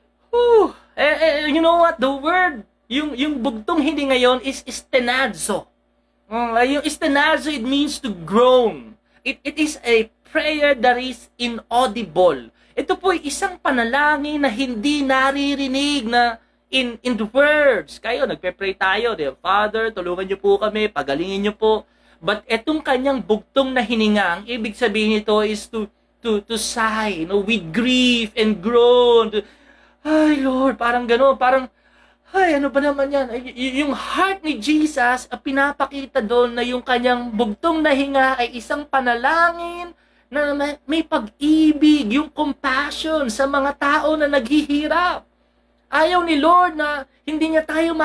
You know what? The word, yung bugtong hindi ngayon is istenazo. Yung istenazo, it means to groan. It is a prayer that is inaudible. Ito po ay isang panalangin na hindi naririnig na in the words. Kayo, nagpe-pray tayo, Dear Father, tulungan niyo po kami, pagalingin niyo po. But etong kanyang bugtong na hininga, ang ibig sabihin nito is to sigh, with grief and groan. Ay, Lord, parang gano'n, parang, ay, ano ba naman yan? Yung heart ni Jesus, pinapakita doon na yung kanyang bugtong na hinga ay isang panalangin na may pag-ibig, yung compassion sa mga tao na naghihirap. Ayaw ni Lord na hindi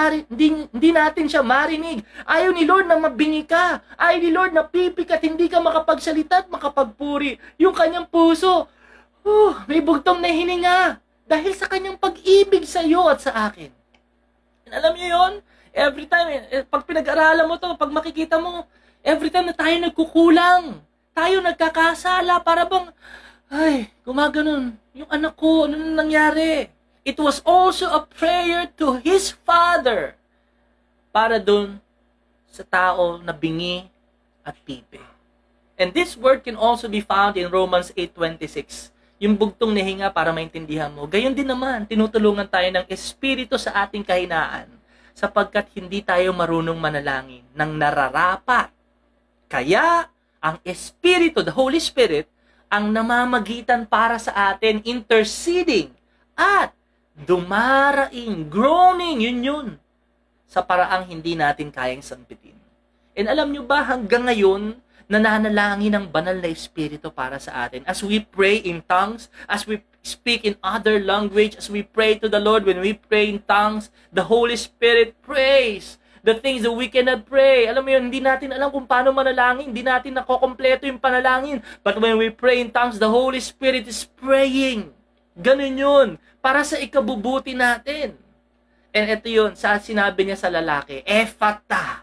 natin siya marinig. Ayaw ni Lord na mabingi ka. Ayaw ni Lord na pipik at hindi ka makapagsalita at makapagpuri. Yung kanyang puso, may bugtong na hininga dahil sa kanyang pag-ibig sa iyo at sa akin. And alam niyo yon? Every time, pag pinag-aralan mo to, pag makikita mo, every time na tayo nagkukulang, tayo nagkakasala, para bang, ay, gumaganon, yung anak ko, ano nangyari? It was also a prayer to His Father para dun sa tao na bingi at pipi. And this word can also be found in Romans 8:26. Yung bugtong nahinga para maintindihan mo. Gayon din naman, tinutulungan tayo ng Espiritu sa ating kahinaan sapagkat hindi tayo marunong manalangin ng nararapat. Kaya, ang Espiritu, the Holy Spirit, ang namamagitan para sa atin, interceding at dumaraing, groaning, yun, sa paraang hindi natin kayang sampitin. And alam nyo ba, hanggang ngayon, nananalangin ang banal na Espiritu para sa atin. As we pray in tongues, as we speak in other language, as we pray to the Lord, when we pray in tongues, the Holy Spirit prays the things that we cannot pray. Alam mo yun, hindi natin alam kung paano manalangin, hindi natin nakokompleto yung panalangin. But when we pray in tongues, the Holy Spirit is praying. Ganun yun, para sa ikabubuti natin. And ito yun, sinabi niya sa lalaki, Ephphatha.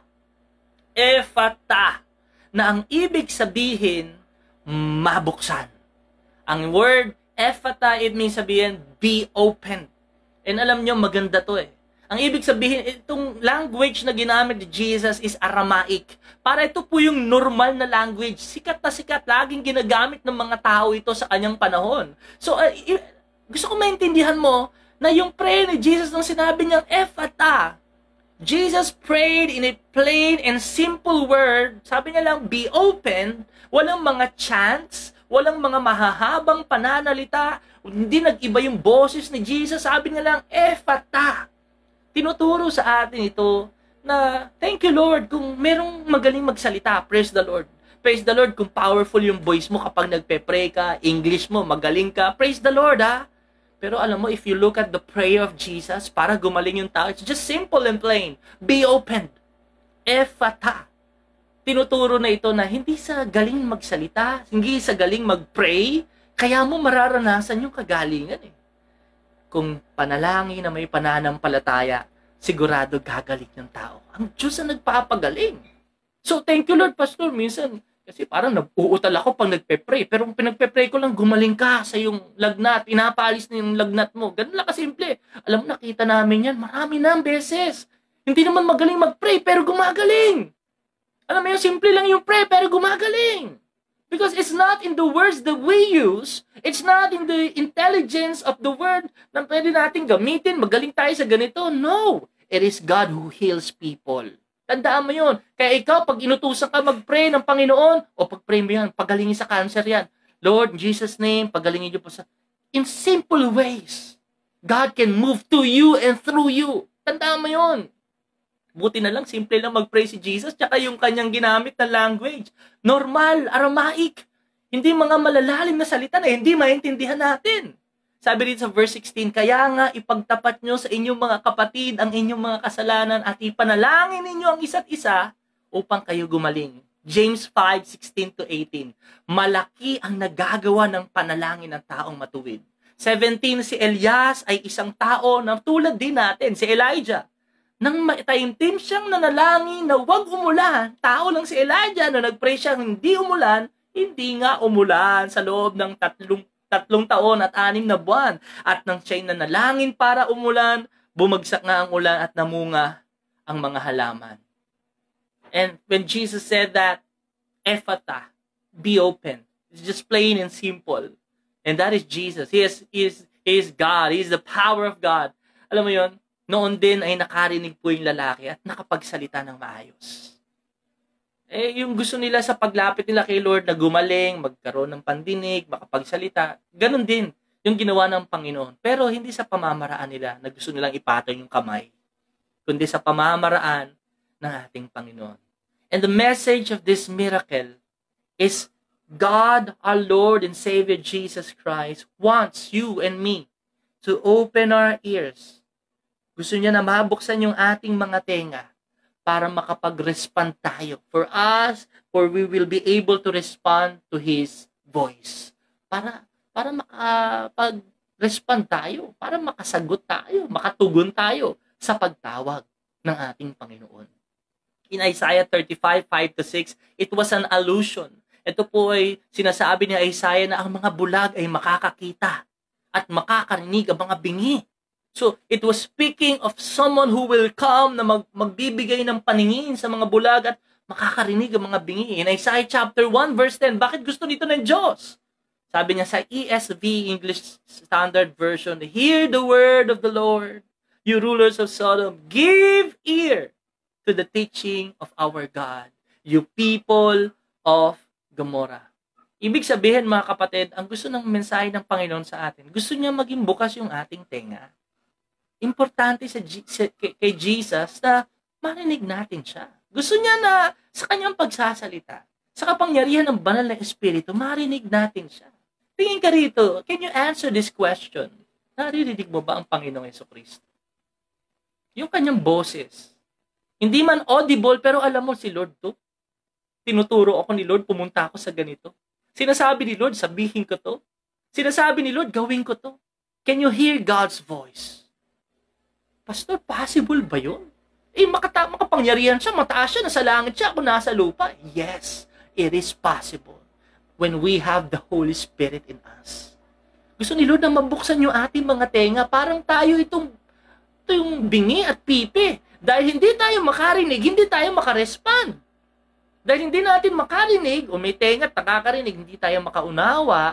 Ephphatha. Na ang ibig sabihin, mabuksan. Ang word, Ephphatha, it means sabihin, be open. And alam niyo, maganda to eh. Ang ibig sabihin, itong language na ginamit ni Jesus is Aramaic. Para ito po yung normal na language. Sikat na sikat, laging ginagamit ng mga tao ito sa kanyang panahon. So, gusto ko maintindihan mo na yung prayer ni Jesus nang sinabi niyang Ephphatha, Jesus prayed in a plain and simple word. Sabi niya lang, be open. Walang mga chants, walang mga mahahabang pananalita. Hindi nag-iba yung boses ni Jesus. Sabi niya lang, Ephphatha. Tinuturo sa atin ito na, thank you Lord, kung merong magaling magsalita, praise the Lord. Praise the Lord kung powerful yung voice mo kapag nagpe-pray ka, English mo, magaling ka, praise the Lord ha. Pero alam mo, if you look at the prayer of Jesus, para gumaling yung tao, it's just simple and plain. Be open. Ephphatha. Tinuturo na ito na hindi sa galing magsalita, hindi sa galing mag-pray, kaya mo mararanasan yung kagalingan eh. Kung panalangin na may pananampalataya, sigurado gagaling ng tao. Ang Diyos ang nagpapagaling. So, thank you Lord, Pastor. Minsan, kasi parang nag-uutal ako pag nagpe-pray. Pero kung pinagpe-pray ko lang, gumaling ka sa yung lagnat. Pinapaalis na yung lagnat mo. Ganun lang kasimple. Alam mo, nakita namin yan. Marami na ang beses. Hindi naman magaling mag-pray, pero gumagaling. Alam mo yun, simple lang yung pray, pero gumagaling. Because it's not in the words that we use. It's not in the intelligence of the word na pwede natin gamitin. Magaling tayo sa ganito. No. It is God who heals people. Tandaan mo yun. Kaya ikaw, pag inutusan ka mag-pray ng Panginoon, o pag-pray mo yan, pagalingin sa cancer yan, Lord, in Jesus' name, pagalingin niyo po sa... In simple ways, God can move to you and through you. Tandaan mo yun. Buti na lang, simple lang mag-pray si Jesus, tsaka yung kanyang ginamit na language. Normal, Aramaic. Hindi mga malalalim na salita na hindi maintindihan natin. Sabi rin sa verse 16, kaya nga ipagtapat nyo sa inyong mga kapatid ang inyong mga kasalanan at ipanalangin ninyo ang isa't isa upang kayo gumaling. James 5:16-18. Malaki ang nagagawa ng panalangin ng taong matuwid. 17, si Elias ay isang tao na tulad din natin, si Elijah. Nang mataimtim siyang nanalangin na huwag umulan, tao lang si Elijah na nagpray siya hindi umulan, hindi nga umulan sa loob ng tatlong taon at 6 na buwan. At nang siya'y nanalangin para umulan, bumagsak nga ang ulan at namunga ang mga halaman. And when Jesus said that, Ephphatha, be open. It's just plain and simple. And that is Jesus. He is God. He is the power of God. Alam mo yon, noon din ay nakarinig po yung lalaki at nakapagsalita ng maayos. Yung gusto nila sa paglapit nila kay Lord na gumaling, magkaroon ng pandinig, makapagsalita, ganun din yung ginawa ng Panginoon. Pero hindi sa pamamaraan nila na gusto nilang ipatong yung kamay, kundi sa pamamaraan ng ating Panginoon. And the message of this miracle is God, our Lord and Savior Jesus Christ, wants you and me to open our ears. Gusto niya na mabuksan yung ating mga tenga para makapag-respond tayo. For we will be able to respond to His voice. Para makapag-respond tayo, para makasagot tayo, makatugon tayo sa pagtawag ng ating Panginoon. In Isaiah 35:5-6, it was an allusion. Ito po ay sinasabi ni Isaiah na ang mga bulag ay makakakita at makakarinig ang mga bingi. So, it was speaking of someone who will come na magbibigay ng paningin sa mga bulag at makakarinig ang mga bingi. In Isaiah chapter 1 verse 10, bakit gusto nito ng Diyos? Sabi niya sa ESV, English Standard Version, hear the word of the Lord, you rulers of Sodom. Give ear to the teaching of our God, you people of Gomorrah. Ibig sabihin mga kapatid, ang gusto ng mensahe ng Panginoon sa atin, gusto niya maging bukas yung ating tenga. Importante kay Jesus na marinig natin siya. Gusto niya na sa kanyang pagsasalita, sa kapangyarihan ng banal na Espiritu, marinig natin siya. Tingin ka rito, can you answer this question? Naririnig mo ba ang Panginoong Jesucristo? Yung kanyang boses. Hindi man audible, pero alam mo si Lord to. Tinuturo ako ni Lord, pumunta ako sa ganito. Sinasabi ni Lord, sabihin ko to. Sinasabi ni Lord, gawin ko to. Can you hear God's voice? Pastor, possible ba yun? Makapangyarihan siya, mataas siya, nasa langit siya, ako nasa lupa. Yes, it is possible when we have the Holy Spirit in us. Gusto ni Lord na mabuksan yung ating mga tenga, parang tayo itong bingi at pipi. Dahil hindi tayo makarinig, hindi tayo makarespond. Dahil hindi natin makarinig, o may tenga at nakakarinig, hindi tayo makaunawa,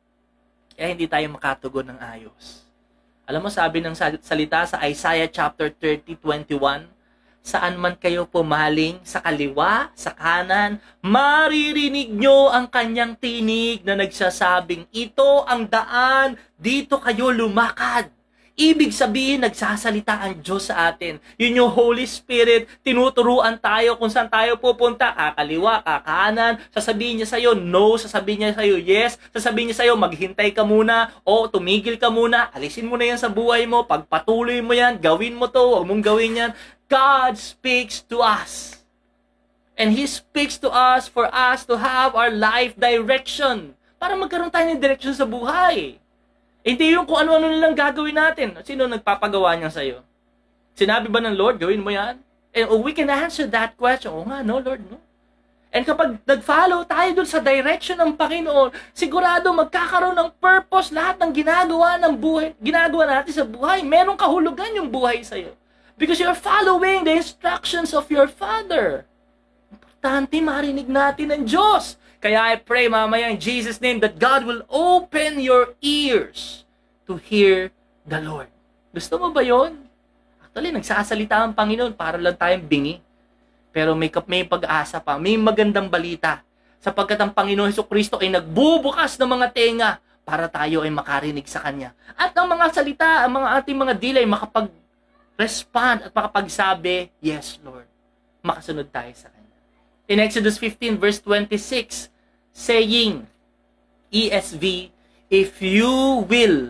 kaya hindi tayo makatugon ng ayos. Alam mo, sabi ng salita sa Isaiah chapter 30:21, saan man kayo pumaling, sa kaliwa, sa kanan, maririnig nyo ang kanyang tinig na nagsasabing, ito ang daan, dito kayo lumakad. Ibig sabihin, nagsasalita ang Diyos sa atin. Yun yung Holy Spirit, tinuturuan tayo kung saan tayo pupunta, kakaliwa, kakanan, sasabihin niya sa'yo, no, sasabihin niya sa'yo, yes, sasabihin niya sa'yo, maghintay ka muna, o tumigil ka muna, alisin mo na yan sa buhay mo, pagpatuloy mo yan, gawin mo to, huwag mong gawin yan. God speaks to us. And He speaks to us for us to have our life direction. Para magkaroon tayo ng direction sa buhay. Hindi yung kung ano-ano nilang gagawin natin. Sino nagpapagawa niyan sa'yo? Sinabi ba ng Lord, gawin mo yan? And we can answer that question. O nga, no, Lord, no. And kapag nag-follow tayo dun sa direction ng Panginoon, sigurado magkakaroon ng purpose lahat ng ginagawa natin sa buhay. Merong kahulugan yung buhay sa'yo. Because you're following the instructions of your Father. Importante marinig natin ng Diyos. Kaya I pray mamaya in Jesus' name that God will open your ears to hear the Lord. Gusto mo ba yun? Actually, nagsasalita ang Panginoon para lang tayong bingi. Pero may pag-asa pa. May magandang balita. Sapagkat ang Panginoon Hesukristo ay nagbubukas ng mga tenga para tayo ay makarinig sa Kanya. At ang mga salita, ang mga ating mga dila ay makapag-respond at makapagsabi, yes, Lord. Makasunod tayo sa Kanya. In Exodus 15 verse 26, saying, ESV, if you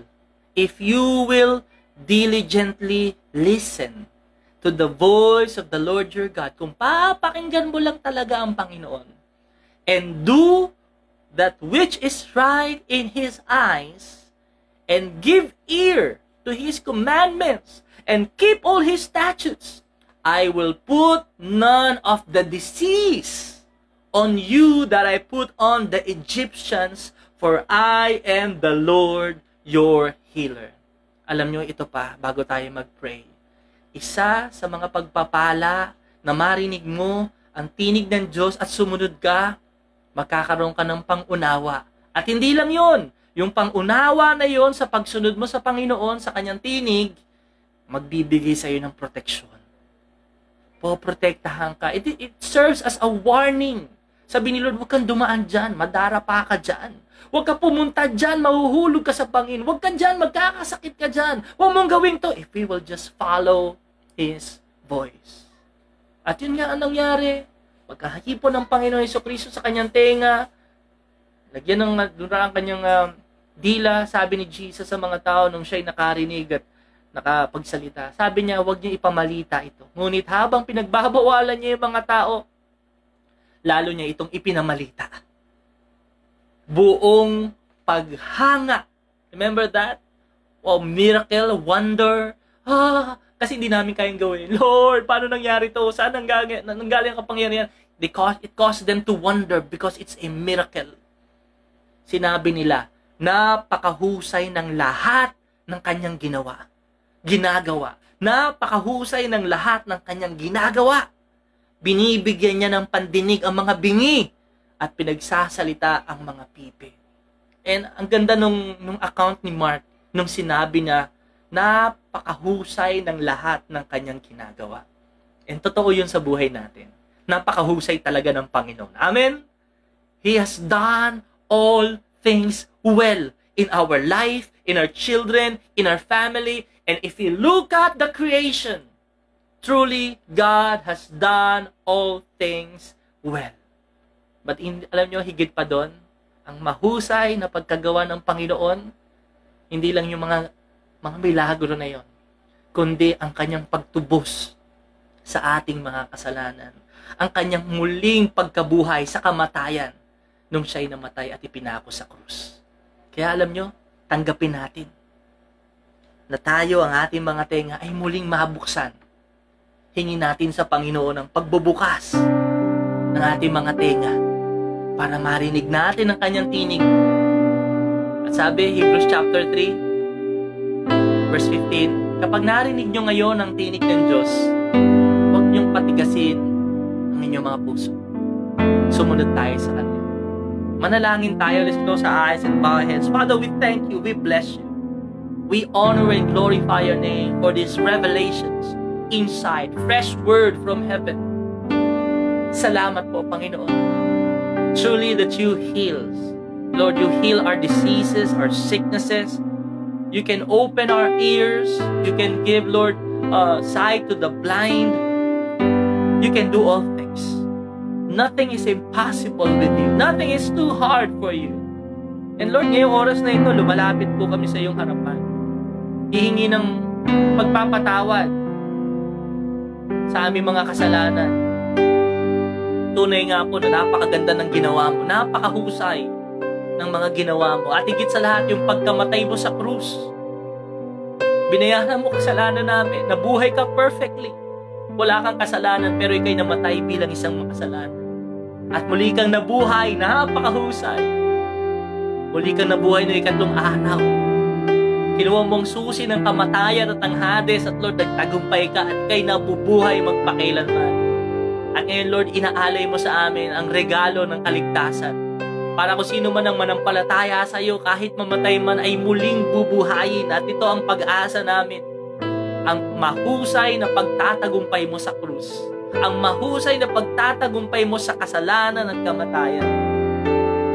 will diligently listen to the voice of the Lord your God, kung papakinggan mo lang talaga ang Panginoon, and do that which is right in His eyes, and give ear to His commandments, and keep all His statutes, I will put none of the disease on you that I put on the Egyptians, for I am the Lord your healer. Alam nyo, ito pa, bago tayo mag-pray. Isa sa mga pagpapala na marinig mo ang tinig ng Diyos at sumunod ka, magkakaroon ka ng pangunawa. At hindi lang yon, yung pangunawa na yon sa pagsunod mo sa Panginoon, sa Kanyang tinig, magbibigay sa iyo ng proteksyon. Poprotektahan ka. It serves as a warning. Sabi ni Lord, huwag kang dumaan dyan, madarapa ka dyan. Huwag ka pumunta dyan, mahuhulog ka sa bangin. Huwag ka dyan, magkakasakit ka dyan. Huwag mong gawin to if we will just follow His voice. At yun nga ang nangyari. Pagkahipon ng Panginoon Hesukristo sa kanyang tenga, lagyan ng ang kanyang dila, sabi ni Jesus sa mga tao nung siya'y nakarinig at nakapagsalita. Sabi niya, huwag niyo ipamalita ito. Ngunit habang pinagbabawalan niya yung mga tao, lalo niya itong ipinamalita. Buong paghanga. Remember that? Oh, miracle, wonder. Kasi hindi namin kayang gawin. Lord, paano nangyari to? Saan nanggaling ang kapangyarihan? It caused them to wonder because it's a miracle. Sinabi nila, napakahusay ng lahat ng kanyang ginagawa. Napakahusay ng lahat ng kanyang ginagawa. Binibigyan niya ng pandinig ang mga bingi at pinagsasalita ang mga pipi. And ang ganda nung account ni Mark, nung sinabi na napakahusay ng lahat ng kanyang ginagawa. And totoo yun sa buhay natin. Napakahusay talaga ng Panginoon. Amen? He has done all things well in our life, in our children, in our family. And if we look at the creation, truly, God has done all things well. But alam nyo, higit pa doon, ang mahusay na pagkagawa ng Panginoon, hindi lang yung mga milagro na yon, kundi ang kanyang pagtubos sa ating mga kasalanan. Ang kanyang muling pagkabuhay sa kamatayan nung siya'y namatay at ipinako sa krus. Kaya alam nyo, tanggapin natin na tayo, ang ating mga tenga, ay muling mabuksan. Hingin natin sa Panginoon ang pagbubukas ng ating mga tenga para marinig natin ang kanyang tinig. At sabi, Hebrews chapter 3, verse 15, kapag narinig nyo ngayon ang tinig ng Diyos, huwag nyong patigasin ang inyong mga puso. Sumunod tayo sa Kanya. Manalangin tayo. Let's close our eyes and bow our heads. Father, we thank you. We bless you. We honor and glorify your name for these revelations, insight, fresh word from heaven. Salamat po, Panginoon. Truly that you heal. Lord, you heal our diseases, our sicknesses. You can open our ears. You can give, Lord, sight to the blind. You can do all things. Nothing is impossible with you. Nothing is too hard for you. And Lord, ngayong oras na ito, lumalapit po kami sa iyong harapan. Hihingi ng pagpapatawad sa aming mga kasalanan. Tunay nga po na napakaganda ng ginawa mo, napakahusay ng mga ginawa mo. At higit sa lahat, yung pagkamatay mo sa krus. Binayaran mo kasalanan namin, nabuhay ka perfectly. Wala kang kasalanan, pero ikay namatay bilang isang makasalanan. At muli kang nabuhay, napakahusay. Muli kang nabuhay noong ikatlong araw. Kinuha mong susi ng kamatayan at ang Hades, at Lord, nagtagumpay ka at ikay nabubuhay magpakailanman. At ngayon, Lord, inaalay mo sa amin ang regalo ng kaligtasan. Para kung sino man ang manampalataya sa iyo, kahit mamatay man, ay muling bubuhayin. At ito ang pag-asa namin. Ang mahusay na pagtatagumpay mo sa krus. Ang mahusay na pagtatagumpay mo sa kasalanan at kamatayan.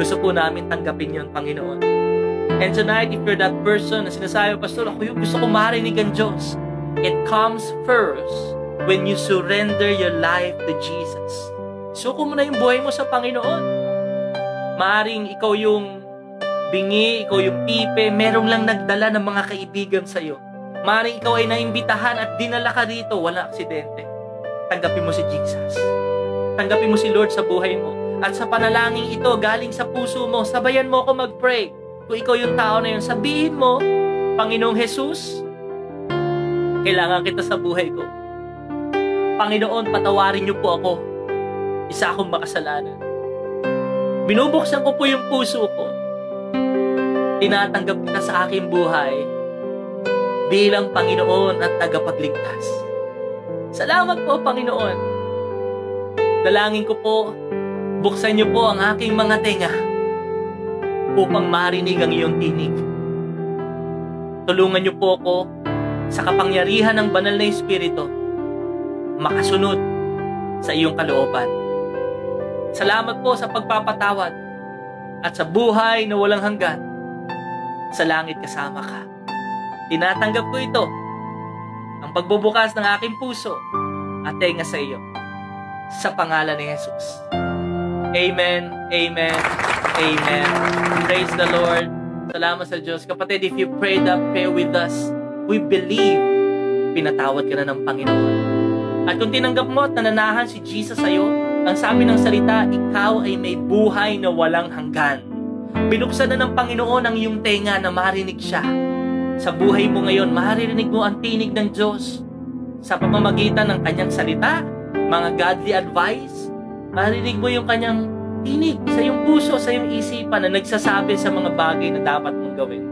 Gusto po namin tanggapin yun, Panginoon. And tonight, if you're that person na sinasabi, Pastor, ako yung gusto ko marinig ang Diyos. It comes first when you surrender your life to Jesus. Suko mo na yung buhay mo sa Panginoon. Maaring ikaw yung bingi, ikaw yung pipe, merong lang nagdala ng mga kaibigan sa'yo. Maaring ikaw ay naimbitahan at dinala ka rito, wala aksidente. Tanggapin mo si Jesus. Tanggapin mo si Lord sa buhay mo. At sa panalangin ito, galing sa puso mo, sabayan mo ako mag-pray. Kung ikaw yung tao na yun, sabihin mo, Panginoong Jesus, kailangan kita sa buhay ko. Panginoon, patawarin niyo po ako. Isa akong makasalanan. Binubuksan ko po yung puso ko. Tinatanggap kita sa aking buhay bilang Panginoon at tagapagligtas. Salamat po, Panginoon. Dalangin ko po, buksan niyo po ang aking mga tenga upang marinig ang iyong tinig. Tulungan niyo po ako sa kapangyarihan ng banal na Espiritu makasunod sa iyong kalooban. Salamat po sa pagpapatawad at sa buhay na walang hanggan. Sa langit kasama ka. Tinatanggap ko ito, ang pagbubukas ng aking puso at tenga sa iyo. Sa pangalan ni Jesus. Amen, amen, amen. Praise the Lord. Salamat sa Diyos. Kapatid, if you prayed that prayer with us, we believe pinatawad ka na ng Panginoon. At kung tinanggap mo at nananahan si Jesus sa iyo, ang sabi ng salita, ikaw ay may buhay na walang hanggan. Binuksan na ng Panginoon ang iyong tenga na marinig siya. Sa buhay mo ngayon, maririnig mo ang tinig ng Diyos sa pamamagitan ng kanyang salita, mga godly advice. Marinig mo yung kanyang tinig sa iyong puso, sa iyong isipan na nagsasabi sa mga bagay na dapat mong gawin.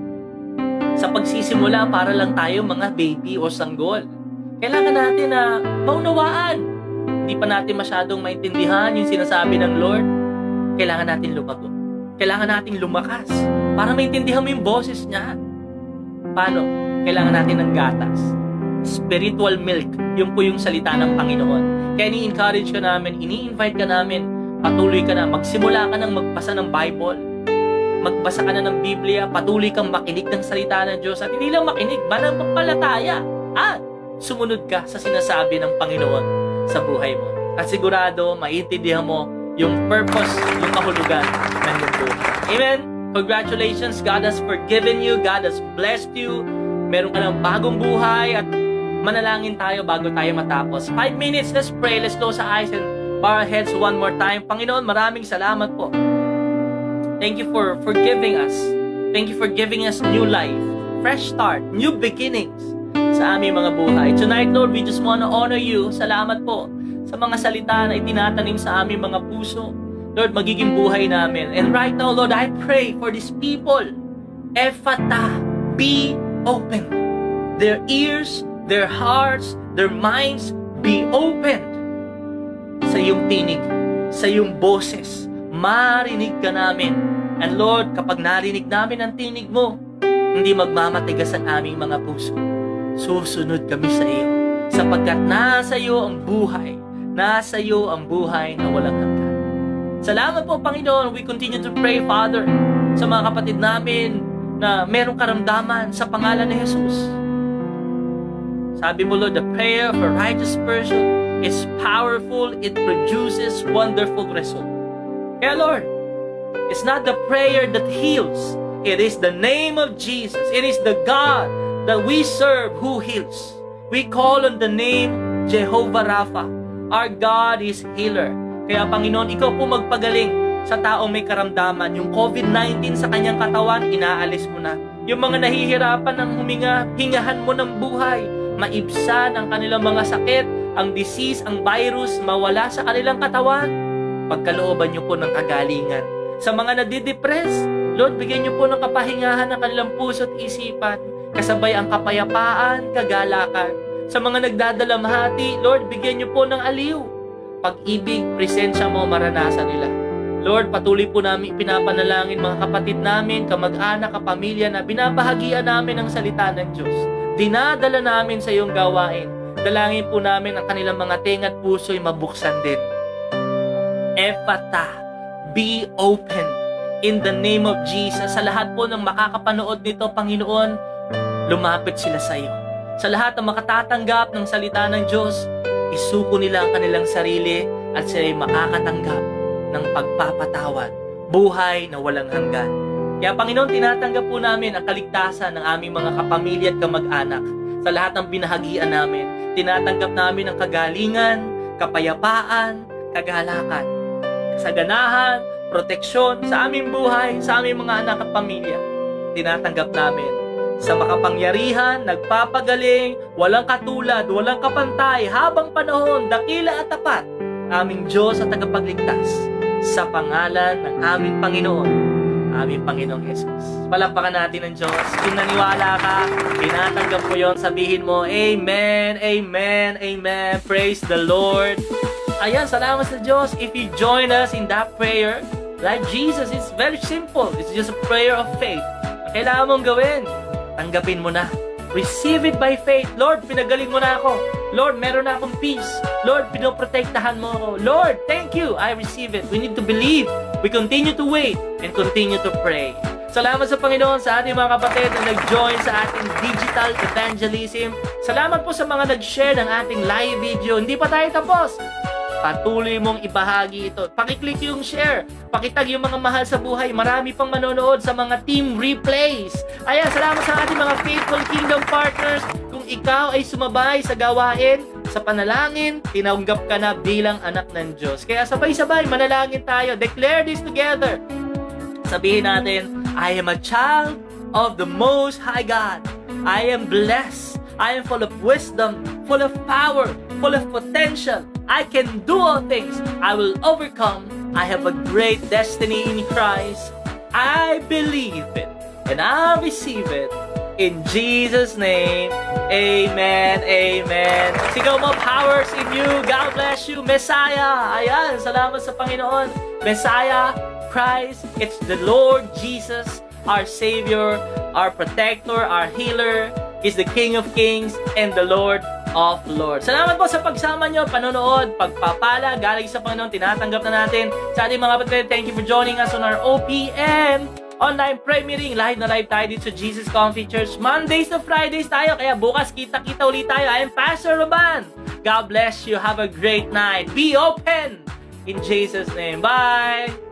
Sa pagsisimula, para lang tayo mga baby o sanggol. Kailangan natin na maunawaan. Hindi pa natin masyadong maintindihan yung sinasabi ng Lord. Kailangan natin lumago. Kailangan natin lumakas para maintindihan mo yung boses niya. Paano? Kailangan natin ng gatas. Spiritual milk. Yun po yung salita ng Panginoon. Kaya ini-encourage ka namin, ini-invite ka namin, patuloy ka na, magsimula ka ng magbasa ng Bible. Magbasa ka na ng Biblia, patuloy kang makinig ng salita ng Diyos. At hindi lang makinig, mananampalataya. At sumunod ka sa sinasabi ng Panginoon sa buhay mo. At sigurado, maiintindihan mo yung purpose, yung kahulugan ng iyong buhay. Amen? Congratulations, God has forgiven you, God has blessed you. Meron ka ng bagong buhay at manalangin tayo bago tayo matapos. 5 minutes, let's pray. Let's close our eyes and bow our heads one more time. Panginoon, maraming salamat po. Thank you for forgiving us. Thank you for giving us new life, fresh start, new beginnings sa aming mga buhay. Tonight, Lord, we just want to honor you. Salamat po sa mga salita na itinatanim sa aming mga puso. Lord, magiging buhay namin. And right now, Lord, I pray for these people. Ephphatha, be open. Their ears, their hearts, their minds, be opened sa iyong tinig, sa iyong boses. Marinig ka namin. And Lord, kapag narinig namin ang tinig mo, hindi magmamatigas ang aming mga puso. Susunod kami sa iyo. Sapagkat nasa iyo ang buhay. Nasa iyo ang buhay na walang hanggan. Salamat po, Panginoon. We continue to pray, Father, sa mga kapatid namin na merong karamdaman sa pangalan ni Jesus. Sabi mo, Lord, the prayer of a righteous person is powerful. It produces wonderful result. Kaya, Lord, it's not the prayer that heals. It is the name of Jesus. It is the God that we serve who heals. We call on the name Jehovah Rapha. Our God is healer. Kaya, Panginoon, ikaw po magpagaling sa taong may karamdaman. Yung COVID-19 sa kanyang katawan, inaalis mo na. Yung mga nahihirapan ng huminga, hingahan mo ng buhay. Maibsan ang kanilang mga sakit, ang disease, ang virus, mawala sa kanilang katawan. Pagkalooban niyo po ng kagalingan. Sa mga nadidepress, Lord, bigyan niyo po ng kapahingahan ng kanilang puso at isipan. Kasabay ang kapayapaan, kagalakan. Sa mga nagdadalamhati, Lord, bigyan niyo po ng aliw. Pag-ibig, presensya mo, maranasan nila. Lord, patuloy po namin pinapanalangin mga kapatid namin, kamag-anak, kapamilya na binabahagian namin ang salita ng Diyos. Dinadala namin sa iyong gawain. Dalangin po namin ang kanilang mga tenga at puso'y mabuksan din. Ephphatha, be open. In the name of Jesus, sa lahat po ng makakapanood nito, Panginoon, lumapit sila sa iyo. Sa lahat ng makatatanggap ng salita ng Diyos, isuko nila ang kanilang sarili at sila'y makakatanggap ng pagpapatawad, buhay na walang hanggan. Kaya Panginoon, tinatanggap po namin ang kaligtasan ng aming mga kapamilya at kamag-anak. Sa lahat ng binahagian namin, tinatanggap namin ang kagalingan, kapayapaan, kagalakan, kasaganahan, proteksyon sa aming buhay, sa aming mga anak at pamilya. Tinatanggap namin sa makapangyarihan, nagpapagaling, walang katulad, walang kapantay, habang panahon, dakila at tapat, aming Diyos at tagapagligtas, sa pangalan ng aming Panginoong Jesus. Palakpakan natin ang Diyos. Kung naniwala ka, tinatanggap mo yon, sabihin mo, Amen, Amen, Amen. Praise the Lord. Ayan, salamat sa Diyos. If you join us in that prayer, like Jesus, it's very simple. It's just a prayer of faith. Ang kailangan mong gawin, tanggapin mo na. Receive it by faith. Lord, pinagaling mo na ako. Lord, meron na akong peace. Lord, pinoprotektahan mo ako. Lord, thank you. I receive it. We need to believe. We continue to wait and continue to pray. Salamat sa Panginoon sa ating mga kapatid na nag-join sa ating digital evangelism. Salamat po sa mga nag-share ng ating live video. Hindi pa tayo tapos. Patuloy mong ibahagi ito. Pakiclick yung share. Pakitag yung mga mahal sa buhay. Marami pang manonood sa mga team replays. Ayan, salamat sa ating mga faithful kingdom partners. Kung ikaw ay sumabay sa gawain, sa panalangin, tinanggap ka na bilang anak ng Diyos. Kaya sabay-sabay, manalangin tayo. Declare this together. Sabihin natin, I am a child of the Most High God. I am blessed. I am full of wisdom, full of power, full of potential. I can do all things. I will overcome. I have a great destiny in Christ. I believe it and I receive it. In Jesus' name, amen, amen. Sigaw mo, powers in you. God bless you. Messiah. Ayan, salamat sa Panginoon. Messiah, Christ, it's the Lord Jesus, our Savior, our Protector, our Healer. He's the King of Kings and the Lord of Lords. Salamat po sa pagsama nyo, panonood, pagpapala, galing sa Panginoon, tinatanggap na natin. Sa ating mga kapatid, thank you for joining us on our OPM online prayer meeting. Live na live tayo dito sa Jesus Comfy Church. Mondays to Fridays tayo, kaya bukas kita-kita ulit tayo. I am Pastor Roman. God bless you. Have a great night. Be open in Jesus' name. Bye!